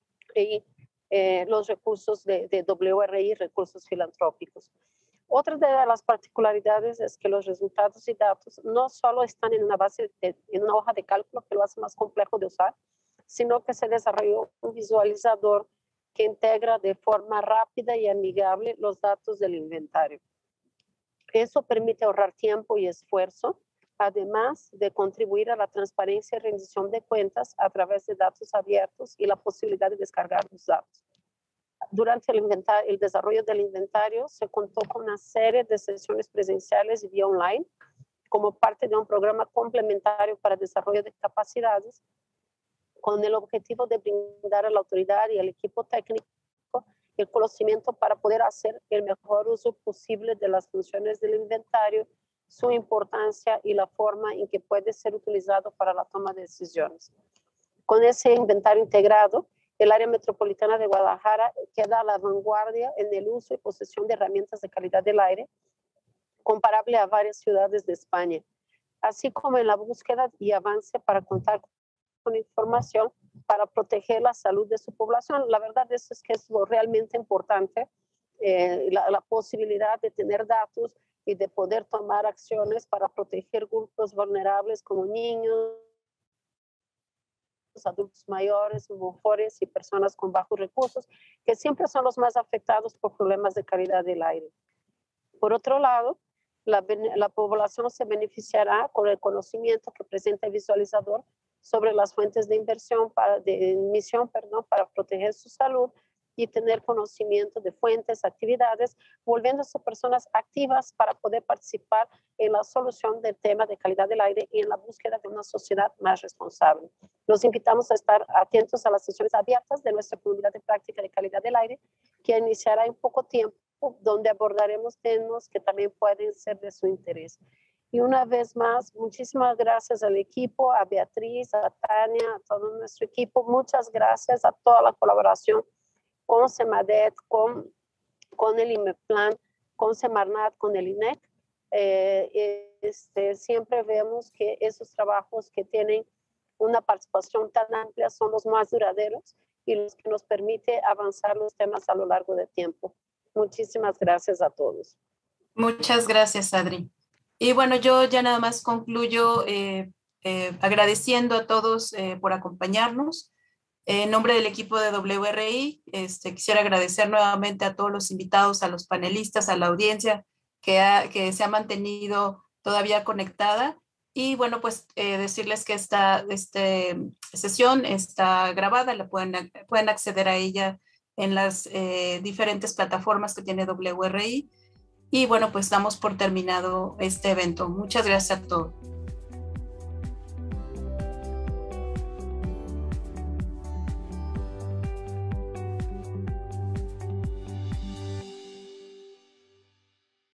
y eh, los recursos de, de W R I, recursos filantrópicos. Otra de las particularidades es que los resultados y datos no solo están en una base, de, en una hoja de cálculo que lo hace más complejo de usar, sino que se desarrolló un visualizador que integra de forma rápida y amigable los datos del inventario. Eso permite ahorrar tiempo y esfuerzo, además de contribuir a la transparencia y rendición de cuentas a través de datos abiertos y la posibilidad de descargar los datos. Durante el, inventario, el desarrollo del inventario se contó con una serie de sesiones presenciales y vía online como parte de un programa complementario para el desarrollo de capacidades con el objetivo de brindar a la autoridad y al equipo técnico el conocimiento para poder hacer el mejor uso posible de las funciones del inventario, su importancia y la forma en que puede ser utilizado para la toma de decisiones. Con ese inventario integrado, el área metropolitana de Guadalajara queda a la vanguardia en el uso y posesión de herramientas de calidad del aire, comparable a varias ciudades de España, así como en la búsqueda y avance para contar con información para proteger la salud de su población. La verdad es, es que es lo realmente importante, eh, la, la posibilidad de tener datos y de poder tomar acciones para proteger grupos vulnerables como niños, adultos mayores, mujeres y personas con bajos recursos, que siempre son los más afectados por problemas de calidad del aire. Por otro lado, la, la población se beneficiará con el conocimiento que presenta el visualizador sobre las fuentes de inversión para, de emisión perdón, para proteger su salud y tener conocimiento de fuentes, actividades, volviéndose personas activas para poder participar en la solución del tema de calidad del aire y en la búsqueda de una sociedad más responsable. Los invitamos a estar atentos a las sesiones abiertas de nuestra comunidad de práctica de calidad del aire, que iniciará en poco tiempo, donde abordaremos temas que también pueden ser de su interés. Y una vez más, muchísimas gracias al equipo, a Beatriz, a Tania, a todo nuestro equipo. Muchas gracias a toda la colaboración con Semadet, con, con el IMEPLAN, con Semarnat, con el I N E C. Eh, este, siempre vemos que esos trabajos que tienen una participación tan amplia son los más duraderos y los que nos permite avanzar los temas a lo largo del tiempo. Muchísimas gracias a todos. Muchas gracias, Adri. Y bueno, yo ya nada más concluyo eh, eh, agradeciendo a todos eh, por acompañarnos. En nombre del equipo de W R I, este, quisiera agradecer nuevamente a todos los invitados, a los panelistas, a la audiencia que, ha, que se ha mantenido todavía conectada. Y bueno, pues eh, decirles que esta este, sesión está grabada, la pueden, pueden acceder a ella en las eh, diferentes plataformas que tiene W R I. Y bueno, pues damos por terminado este evento. Muchas gracias a todos.